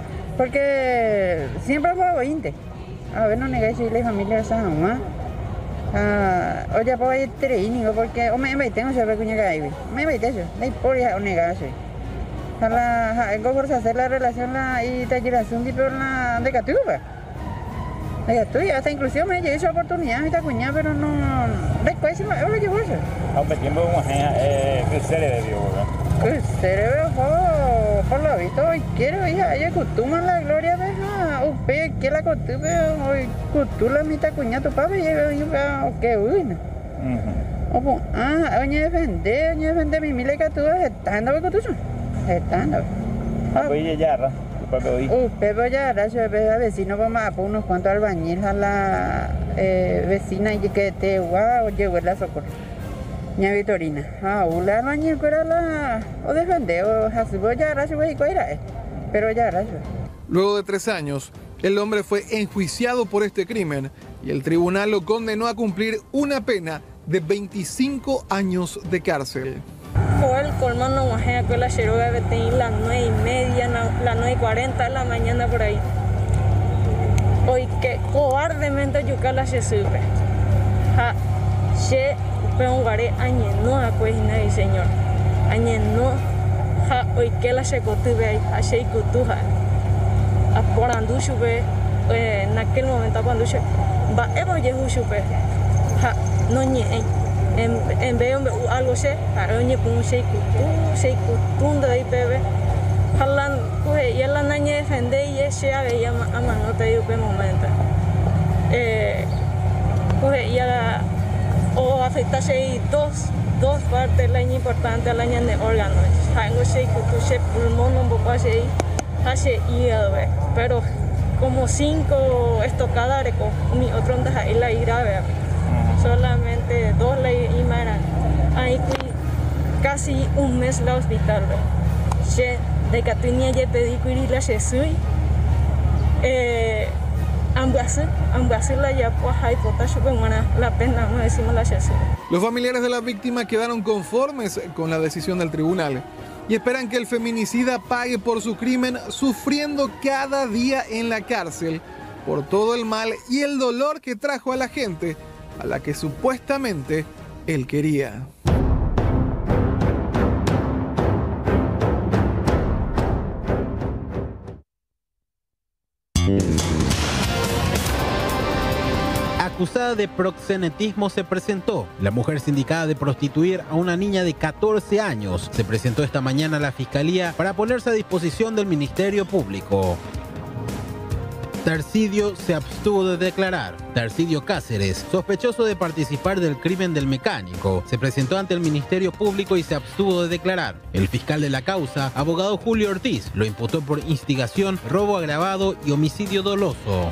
porque siempre fue inte. A ver, no negáis si la familia esa mamá. Ah, oye, pues hay tres niños porque o me invité a saber cuña que hay. Me invité eso. No hay por ya o negar eso. A la en por hacer la relación la y te generación tipo la de catuba. De catuba, hasta inclusive me llegó esa oportunidad esta cuña, pero no después se me lo llevó eso. A ver, tiempo como eh que se le debió, ¿verdad? Que se le debió por lo visto y quiero hija, ella costuma la Gloria deja, usted que la costumbre hoy costula mi cuña tu papá y yo que bueno. Opo, ah, oye defende, oye defende mi mile que tú estando con tu son. Estando. Ah, pues ya ra, Pepe hoy. Uh, Pepe ya ra, yo ve a vecino vamos a poner unos cuantos albañiles a la eh, vecina y que te guau, llegó la socorro. Ña Vitorina, ah, una albañil que era la o defende o hasubo ya ra, yo pero ya ra. Luego de tres años, el hombre fue enjuiciado por este crimen y el tribunal lo condenó a cumplir una pena de veinticinco años de cárcel. Joel Colmán no bajé que la Cheroga de las nueve y media, las nueve y cuarenta de la mañana por ahí. Hoy que cobardemente yuca la se sube. Che, peongare añeno a cuejina y señor. Añeno, ja, hoy que la checotube, a sheikutuja. A por andushube, en aquel momento cuando se va, evo yehushube. Ja, no ni en en veo algo se, a oñe pun sheikutu, sheikutunda de bebé. Halan, pues, y la niña defende y ese a ver, ama, ama, no te digo qué momento. Eh, pues, ya, o afectase dos, dos partes, la niña importante, la niña de órganos. Hango se, que tu se pulmón un poco así, hace hígado, pero como cinco estocadas, mi otro anda ahí la ira, solamente dos la imaran. Ahí casi un mes la hospital, se de Catuña ya pedí que la Jesús, eh, ambas, ambas la ya pues hay potasio con la pena, no decimos la Jesús. Los familiares de la víctima quedaron conformes con la decisión del tribunal y esperan que el feminicida pague por su crimen, sufriendo cada día en la cárcel por todo el mal y el dolor que trajo a la gente a la que supuestamente él quería. Acusada de proxenetismo se presentó. La mujer sindicada de prostituir a una niña de catorce años se presentó esta mañana a la Fiscalía para ponerse a disposición del Ministerio Público. Tarcidio se abstuvo de declarar. Tarcidio Cáceres, sospechoso de participar del crimen del mecánico, se presentó ante el Ministerio Público y se abstuvo de declarar. El fiscal de la causa, abogado Julio Ortiz, lo imputó por instigación, robo agravado y homicidio doloso.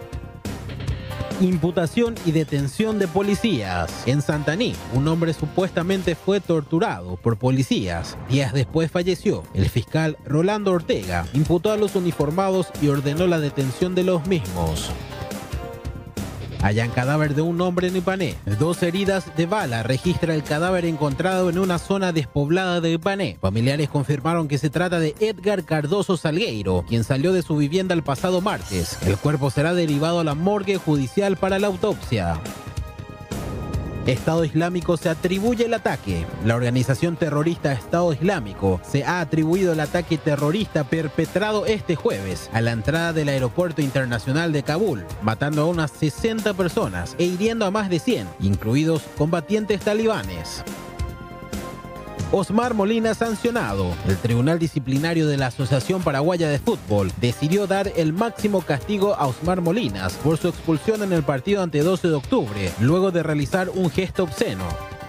Imputación y detención de policías. En Santaní, un hombre supuestamente fue torturado por policías. Días después falleció. El fiscal Rolando Ortega imputó a los uniformados y ordenó la detención de los mismos. Hallan cadáver de un hombre en Ipané. Dos heridas de bala registra el cadáver encontrado en una zona despoblada de Ipané. Familiares confirmaron que se trata de Edgar Cardoso Salgueiro, quien salió de su vivienda el pasado martes. El cuerpo será derivado a la morgue judicial para la autopsia. Estado Islámico se atribuye el ataque. La organización terrorista Estado Islámico se ha atribuido el ataque terrorista perpetrado este jueves a la entrada del aeropuerto internacional de Kabul, matando a unas sesenta personas e hiriendo a más de cien, incluidos combatientes talibanes. Osmar Molina sancionado. El Tribunal Disciplinario de la Asociación Paraguaya de Fútbol decidió dar el máximo castigo a Osmar Molinas por su expulsión en el partido ante doce de octubre, luego de realizar un gesto obsceno.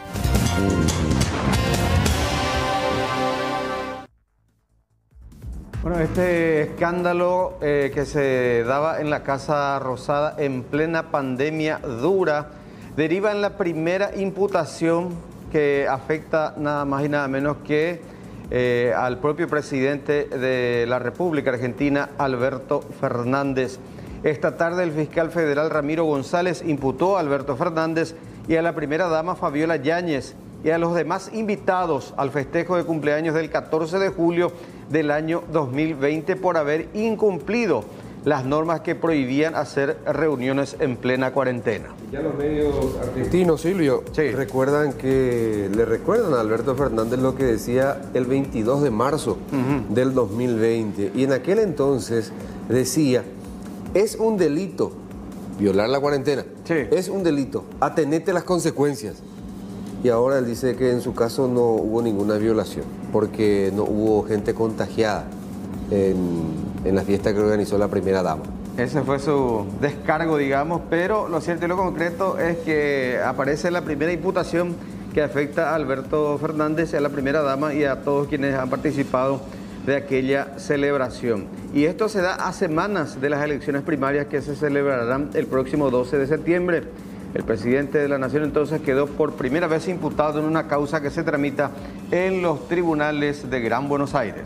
Bueno, este escándalo eh, que se daba en la Casa Rosada en plena pandemia dura deriva en la primera imputación que afecta nada más y nada menos que eh, al propio presidente de la República Argentina, Alberto Fernández. Esta tarde el fiscal federal Ramiro González imputó a Alberto Fernández y a la primera dama Fabiola Yáñez y a los demás invitados al festejo de cumpleaños del catorce de julio del año dos mil veinte por haber incumplido las normas que prohibían hacer reuniones en plena cuarentena. Ya los medios argentinos, Silvio, sí, recuerdan que le recuerdan a Alberto Fernández lo que decía el veintidós de marzo uh-huh. del dos mil veinte. Y en aquel entonces decía, es un delito violar la cuarentena. Sí. Es un delito, atenete a las consecuencias. Y ahora él dice que en su caso no hubo ninguna violación, porque no hubo gente contagiada en... en la fiesta que organizó la primera dama. Ese fue su descargo, digamos, pero lo cierto y lo concreto es que aparece la primera imputación que afecta a Alberto Fernández, a la primera dama y a todos quienes han participado de aquella celebración. Y esto se da a semanas de las elecciones primarias que se celebrarán el próximo doce de septiembre. El presidente de la Nación entonces quedó por primera vez imputado en una causa que se tramita en los tribunales de Gran Buenos Aires.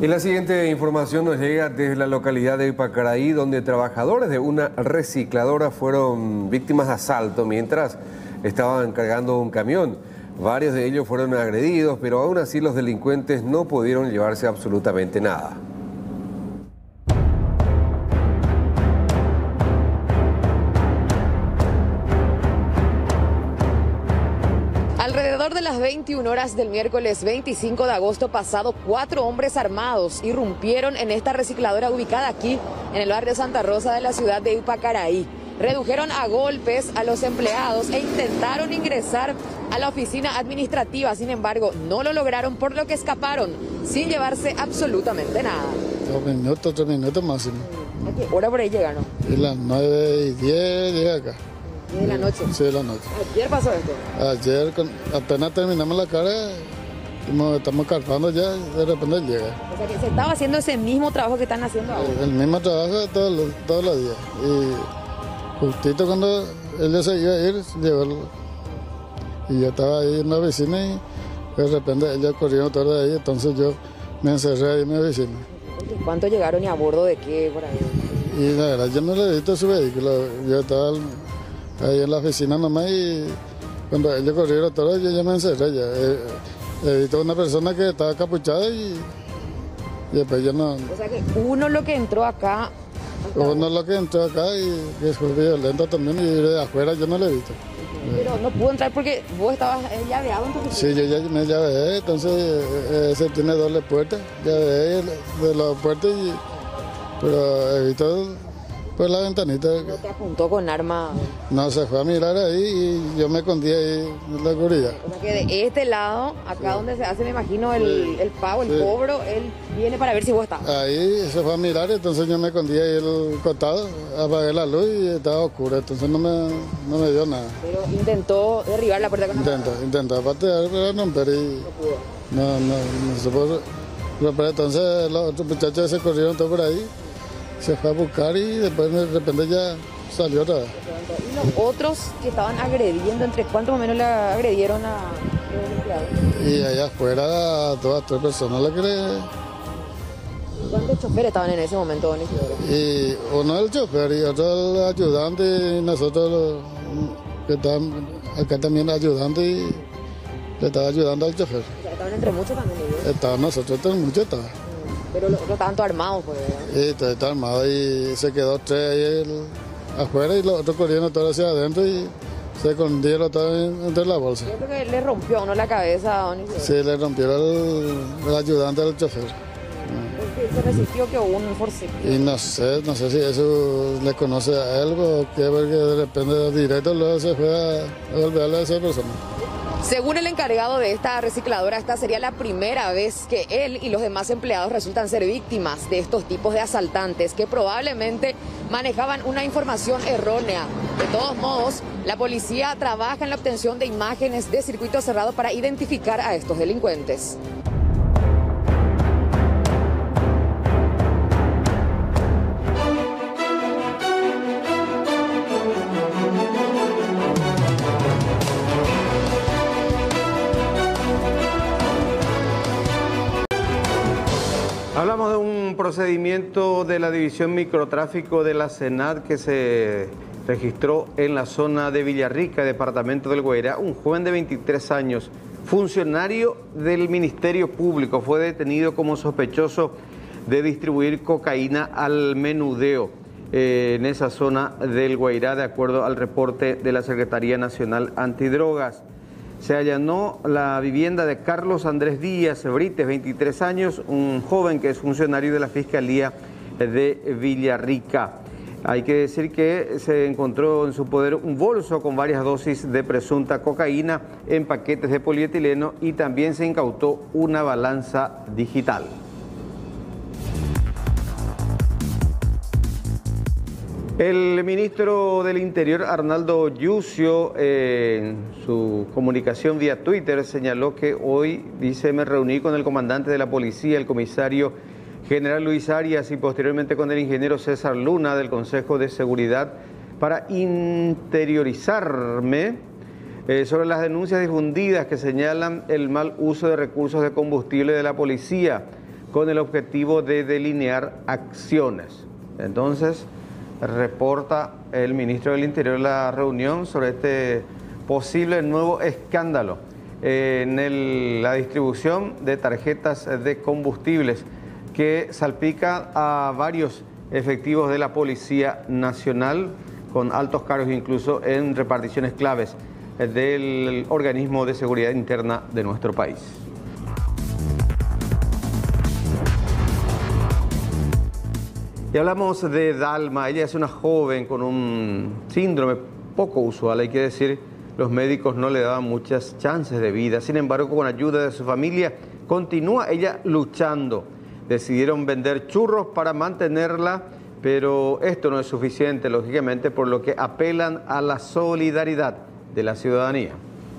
Y la siguiente información nos llega desde la localidad de Ipacaraí, donde trabajadores de una recicladora fueron víctimas de asalto mientras estaban cargando un camión. Varios de ellos fueron agredidos, pero aún así los delincuentes no pudieron llevarse absolutamente nada. Alrededor de las veintiuna horas del miércoles veinticinco de agosto pasado, cuatro hombres armados irrumpieron en esta recicladora ubicada aquí en el barrio Santa Rosa de la ciudad de Ipacaraí. Redujeron a golpes a los empleados e intentaron ingresar a la oficina administrativa. Sin embargo, no lo lograron, por lo que escaparon sin llevarse absolutamente nada. Dos minutos, tres minutos máximo. ¿A qué hora por ahí llegaron? Y las nueve y diez llegué acá. ¿De la noche? Sí, de la noche. ¿Ayer pasó esto? Ayer, con, apenas terminamos la carga, como estamos cargando ya, de repente llega. O sea que se estaba haciendo ese mismo trabajo que están haciendo ahora. El mismo trabajo todos los, todos los días. Y justito cuando ella se iba a ir, llegó el, y yo estaba ahí en la vecina y de repente ella corrió todo de ahí, entonces yo me encerré ahí en mi vecina. ¿Cuánto llegaron y a bordo de qué por ahí? Y la verdad yo no le he visto su vehículo, yo estaba ahí en la oficina nomás y cuando ellos corrieron todo yo ya me encerré ya. He, he visto una persona que estaba capuchada y, y después yo no... O sea que uno lo que entró acá... Uno lo que entró acá y que fue violento también y de afuera yo no le he visto. Pero no pudo entrar porque vos estabas llaveado en tu oficina. Sí, yo ya me llaveé, entonces eh, ese tiene doble puerta, llaveé de la puerta y... Pero he visto por la ventanita. ¿No te apuntó con arma? No, se fue a mirar ahí y yo me escondí ahí en la oscuridad. O sea que de este lado, acá donde se hace, me imagino, el, el pago, el sí. cobro, él viene para ver si vos estás. Ahí se fue a mirar, entonces yo me escondí ahí el costado, apagué la luz y estaba oscuro, entonces no me, no me dio nada. Pero intentó derribar la puerta con la mano. Intentó, intentó patear, pero romper y... No pudo. No, no, no se pudo romper, entonces los otros muchachos se corrieron todo por ahí. Se fue a buscar y después de repente ya salió otra vez. ¿Y los otros que estaban agrediendo, entre cuántos más o menos le agredieron a los empleados? Y allá afuera, todas tres personas le agredieron. ¿Cuántos choferes estaban en ese momento, don Isidoro? Y uno el chofer y otro el ayudante y nosotros los, que estaban acá también ayudante y le estaba ayudando al chofer. O sea, estaban entre muchos también ellos. Estaban nosotros, entre muchos estaban. Pero los otros estaban todos armados, pues. Sí, todo está armado y se quedó tres ahí el, afuera y los otros corriendo todos hacia adentro y se escondieron todos entre la bolsa. Yo creo que le rompió uno la cabeza a don Isidoro. Sí, le rompió el, el ayudante del chofer. Porque se resistió que hubo un forcejeo. Y no sé, no sé si eso le conoce a él o qué, porque de repente directo luego se fue a, a golpearle a esa persona. Según el encargado de esta recicladora, esta sería la primera vez que él y los demás empleados resultan ser víctimas de estos tipos de asaltantes que probablemente manejaban una información errónea. De todos modos, la policía trabaja en la obtención de imágenes de circuito cerrado para identificar a estos delincuentes. Hablamos de un procedimiento de la División Microtráfico de la SENAT que se registró en la zona de Villarrica, departamento del Guairá. Un joven de veintitrés años, funcionario del Ministerio Público, fue detenido como sospechoso de distribuir cocaína al menudeo eh, en esa zona del Guairá, de acuerdo al reporte de la Secretaría Nacional Antidrogas. Se allanó la vivienda de Carlos Andrés Díaz Brites, veintitrés años, un joven que es funcionario de la Fiscalía de Villarrica. Hay que decir que se encontró en su poder un bolso con varias dosis de presunta cocaína en paquetes de polietileno y también se incautó una balanza digital. El ministro del Interior, Arnaldo Yucio, eh, en su comunicación vía Twitter, señaló que hoy, dice, me reuní con el comandante de la policía, el comisario general Luis Arias, y posteriormente con el ingeniero César Luna del Consejo de Seguridad para interiorizarme eh, sobre las denuncias difundidas que señalan el mal uso de recursos de combustible de la policía. con el objetivo de delinear acciones. Entonces, reporta el ministro del Interior la reunión sobre este posible nuevo escándalo en el, la distribución de tarjetas de combustibles que salpica a varios efectivos de la Policía Nacional, con altos cargos incluso en reparticiones claves del organismo de seguridad interna de nuestro país. Y hablamos de Dalma. Ella es una joven con un síndrome poco usual, hay que decir. Los médicos no le daban muchas chances de vida. Sin embargo, con ayuda de su familia, continúa ella luchando. Decidieron vender churros para mantenerla, pero esto no es suficiente, lógicamente, por lo que apelan a la solidaridad de la ciudadanía.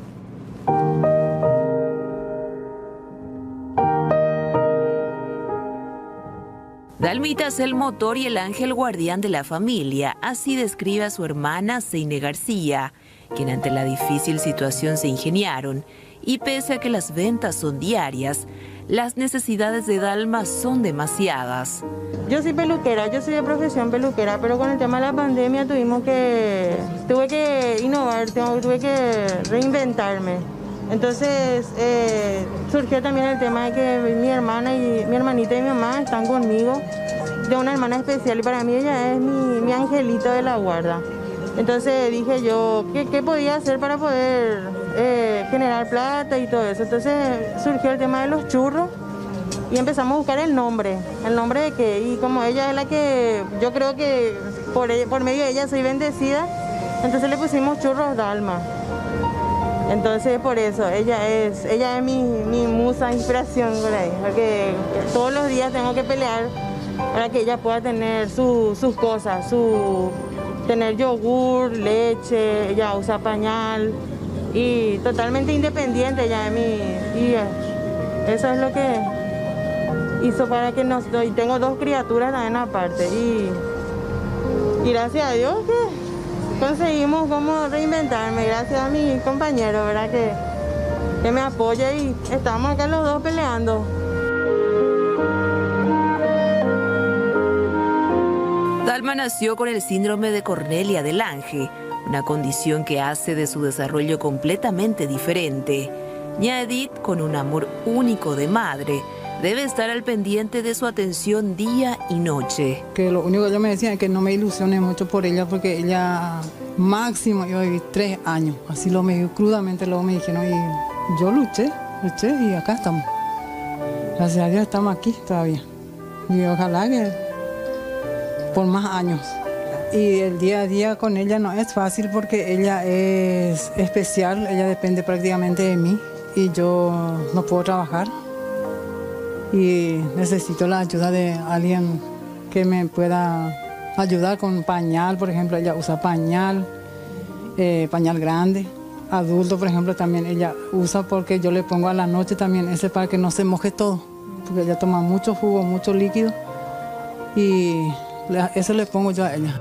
Dalmita es el motor y el ángel guardián de la familia, así describe a su hermana Zeine García, quien ante la difícil situación se ingeniaron, y pese a que las ventas son diarias, las necesidades de Dalma son demasiadas. Yo soy peluquera, yo soy de profesión peluquera, pero con el tema de la pandemia tuvimos que, tuve que innovar, tuve que reinventarme. Entonces eh, surgió también el tema de que mi hermana y mi hermanita y mi mamá están conmigo, de una hermana especial, y para mí ella es mi, mi angelito de la guarda. Entonces dije yo, ¿qué, qué podía hacer para poder eh, generar plata y todo eso? Entonces surgió el tema de los churros y empezamos a buscar el nombre, el nombre de qué. Y como ella es la que, yo creo que por, por medio de ella soy bendecida, entonces le pusimos Churros Dalma. Entonces por eso, ella es, ella es mi, mi musa, inspiración por ahí, porque todos los días tengo que pelear para que ella pueda tener su, sus cosas, su... tener yogur, leche, ella usa pañal y totalmente independiente ella de mí. Y eso es lo que hizo para que nos... Y tengo dos criaturas también aparte. Y, y gracias a Dios que conseguimos cómo reinventarme, gracias a mi compañero, ¿verdad? Que, que me apoya y estamos acá los dos peleando. Dalma nació con el síndrome de Cornelia de Lange, una condición que hace de su desarrollo completamente diferente. Ña Edith, con un amor único de madre, debe estar al pendiente de su atención día y noche. Que lo único que ellos me decían es que no me ilusione mucho por ella, porque ella máximo iba a vivir tres años. Así lo me dijo crudamente, luego me dijeron, y yo luché, luché y acá estamos. Gracias a Dios estamos aquí todavía. Y ojalá que por más años. Y el día a día con ella no es fácil porque ella es especial, ella depende prácticamente de mí y yo no puedo trabajar y necesito la ayuda de alguien que me pueda ayudar con pañal, por ejemplo, ella usa pañal, eh, pañal grande. Adulto, por ejemplo, también ella usa porque yo le pongo a la noche también ese para que no se moje todo, porque ella toma mucho jugo, mucho líquido y eso le pongo yo a ella.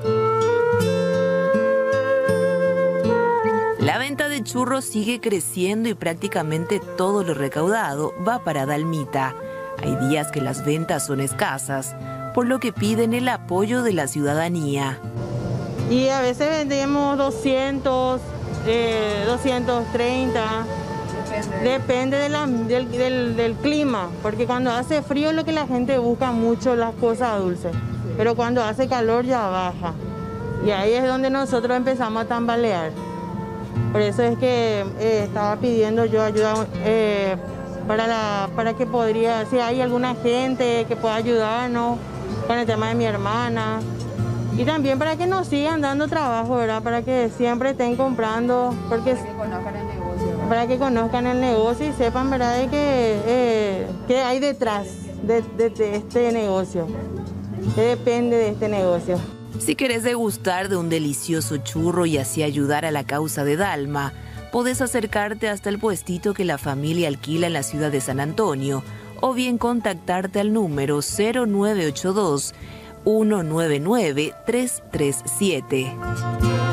La venta de churros sigue creciendo y prácticamente todo lo recaudado va para Dalmita. Hay días que las ventas son escasas, por lo que piden el apoyo de la ciudadanía. Y a veces vendemos doscientos, eh, doscientos treinta, depende, depende de la, del, del, del clima, porque cuando hace frío es lo que la gente busca mucho, las cosas dulces. Pero cuando hace calor ya baja. Y ahí es donde nosotros empezamos a tambalear. Por eso es que eh, estaba pidiendo yo ayuda eh, para, la, para que podría, si hay alguna gente que pueda ayudarnos con el tema de mi hermana. Y también para que nos sigan dando trabajo, ¿verdad? Para que siempre estén comprando, porque, para que conozcan el negocio. Para que conozcan el negocio y sepan, ¿verdad?, de que, eh, qué hay detrás de, de, de este negocio. Que depende de este negocio. Si querés degustar de un delicioso churro y así ayudar a la causa de Dalma, podés acercarte hasta el puestito que la familia alquila en la ciudad de San Antonio o bien contactarte al número cero nueve ocho dos, uno nueve nueve, tres tres siete.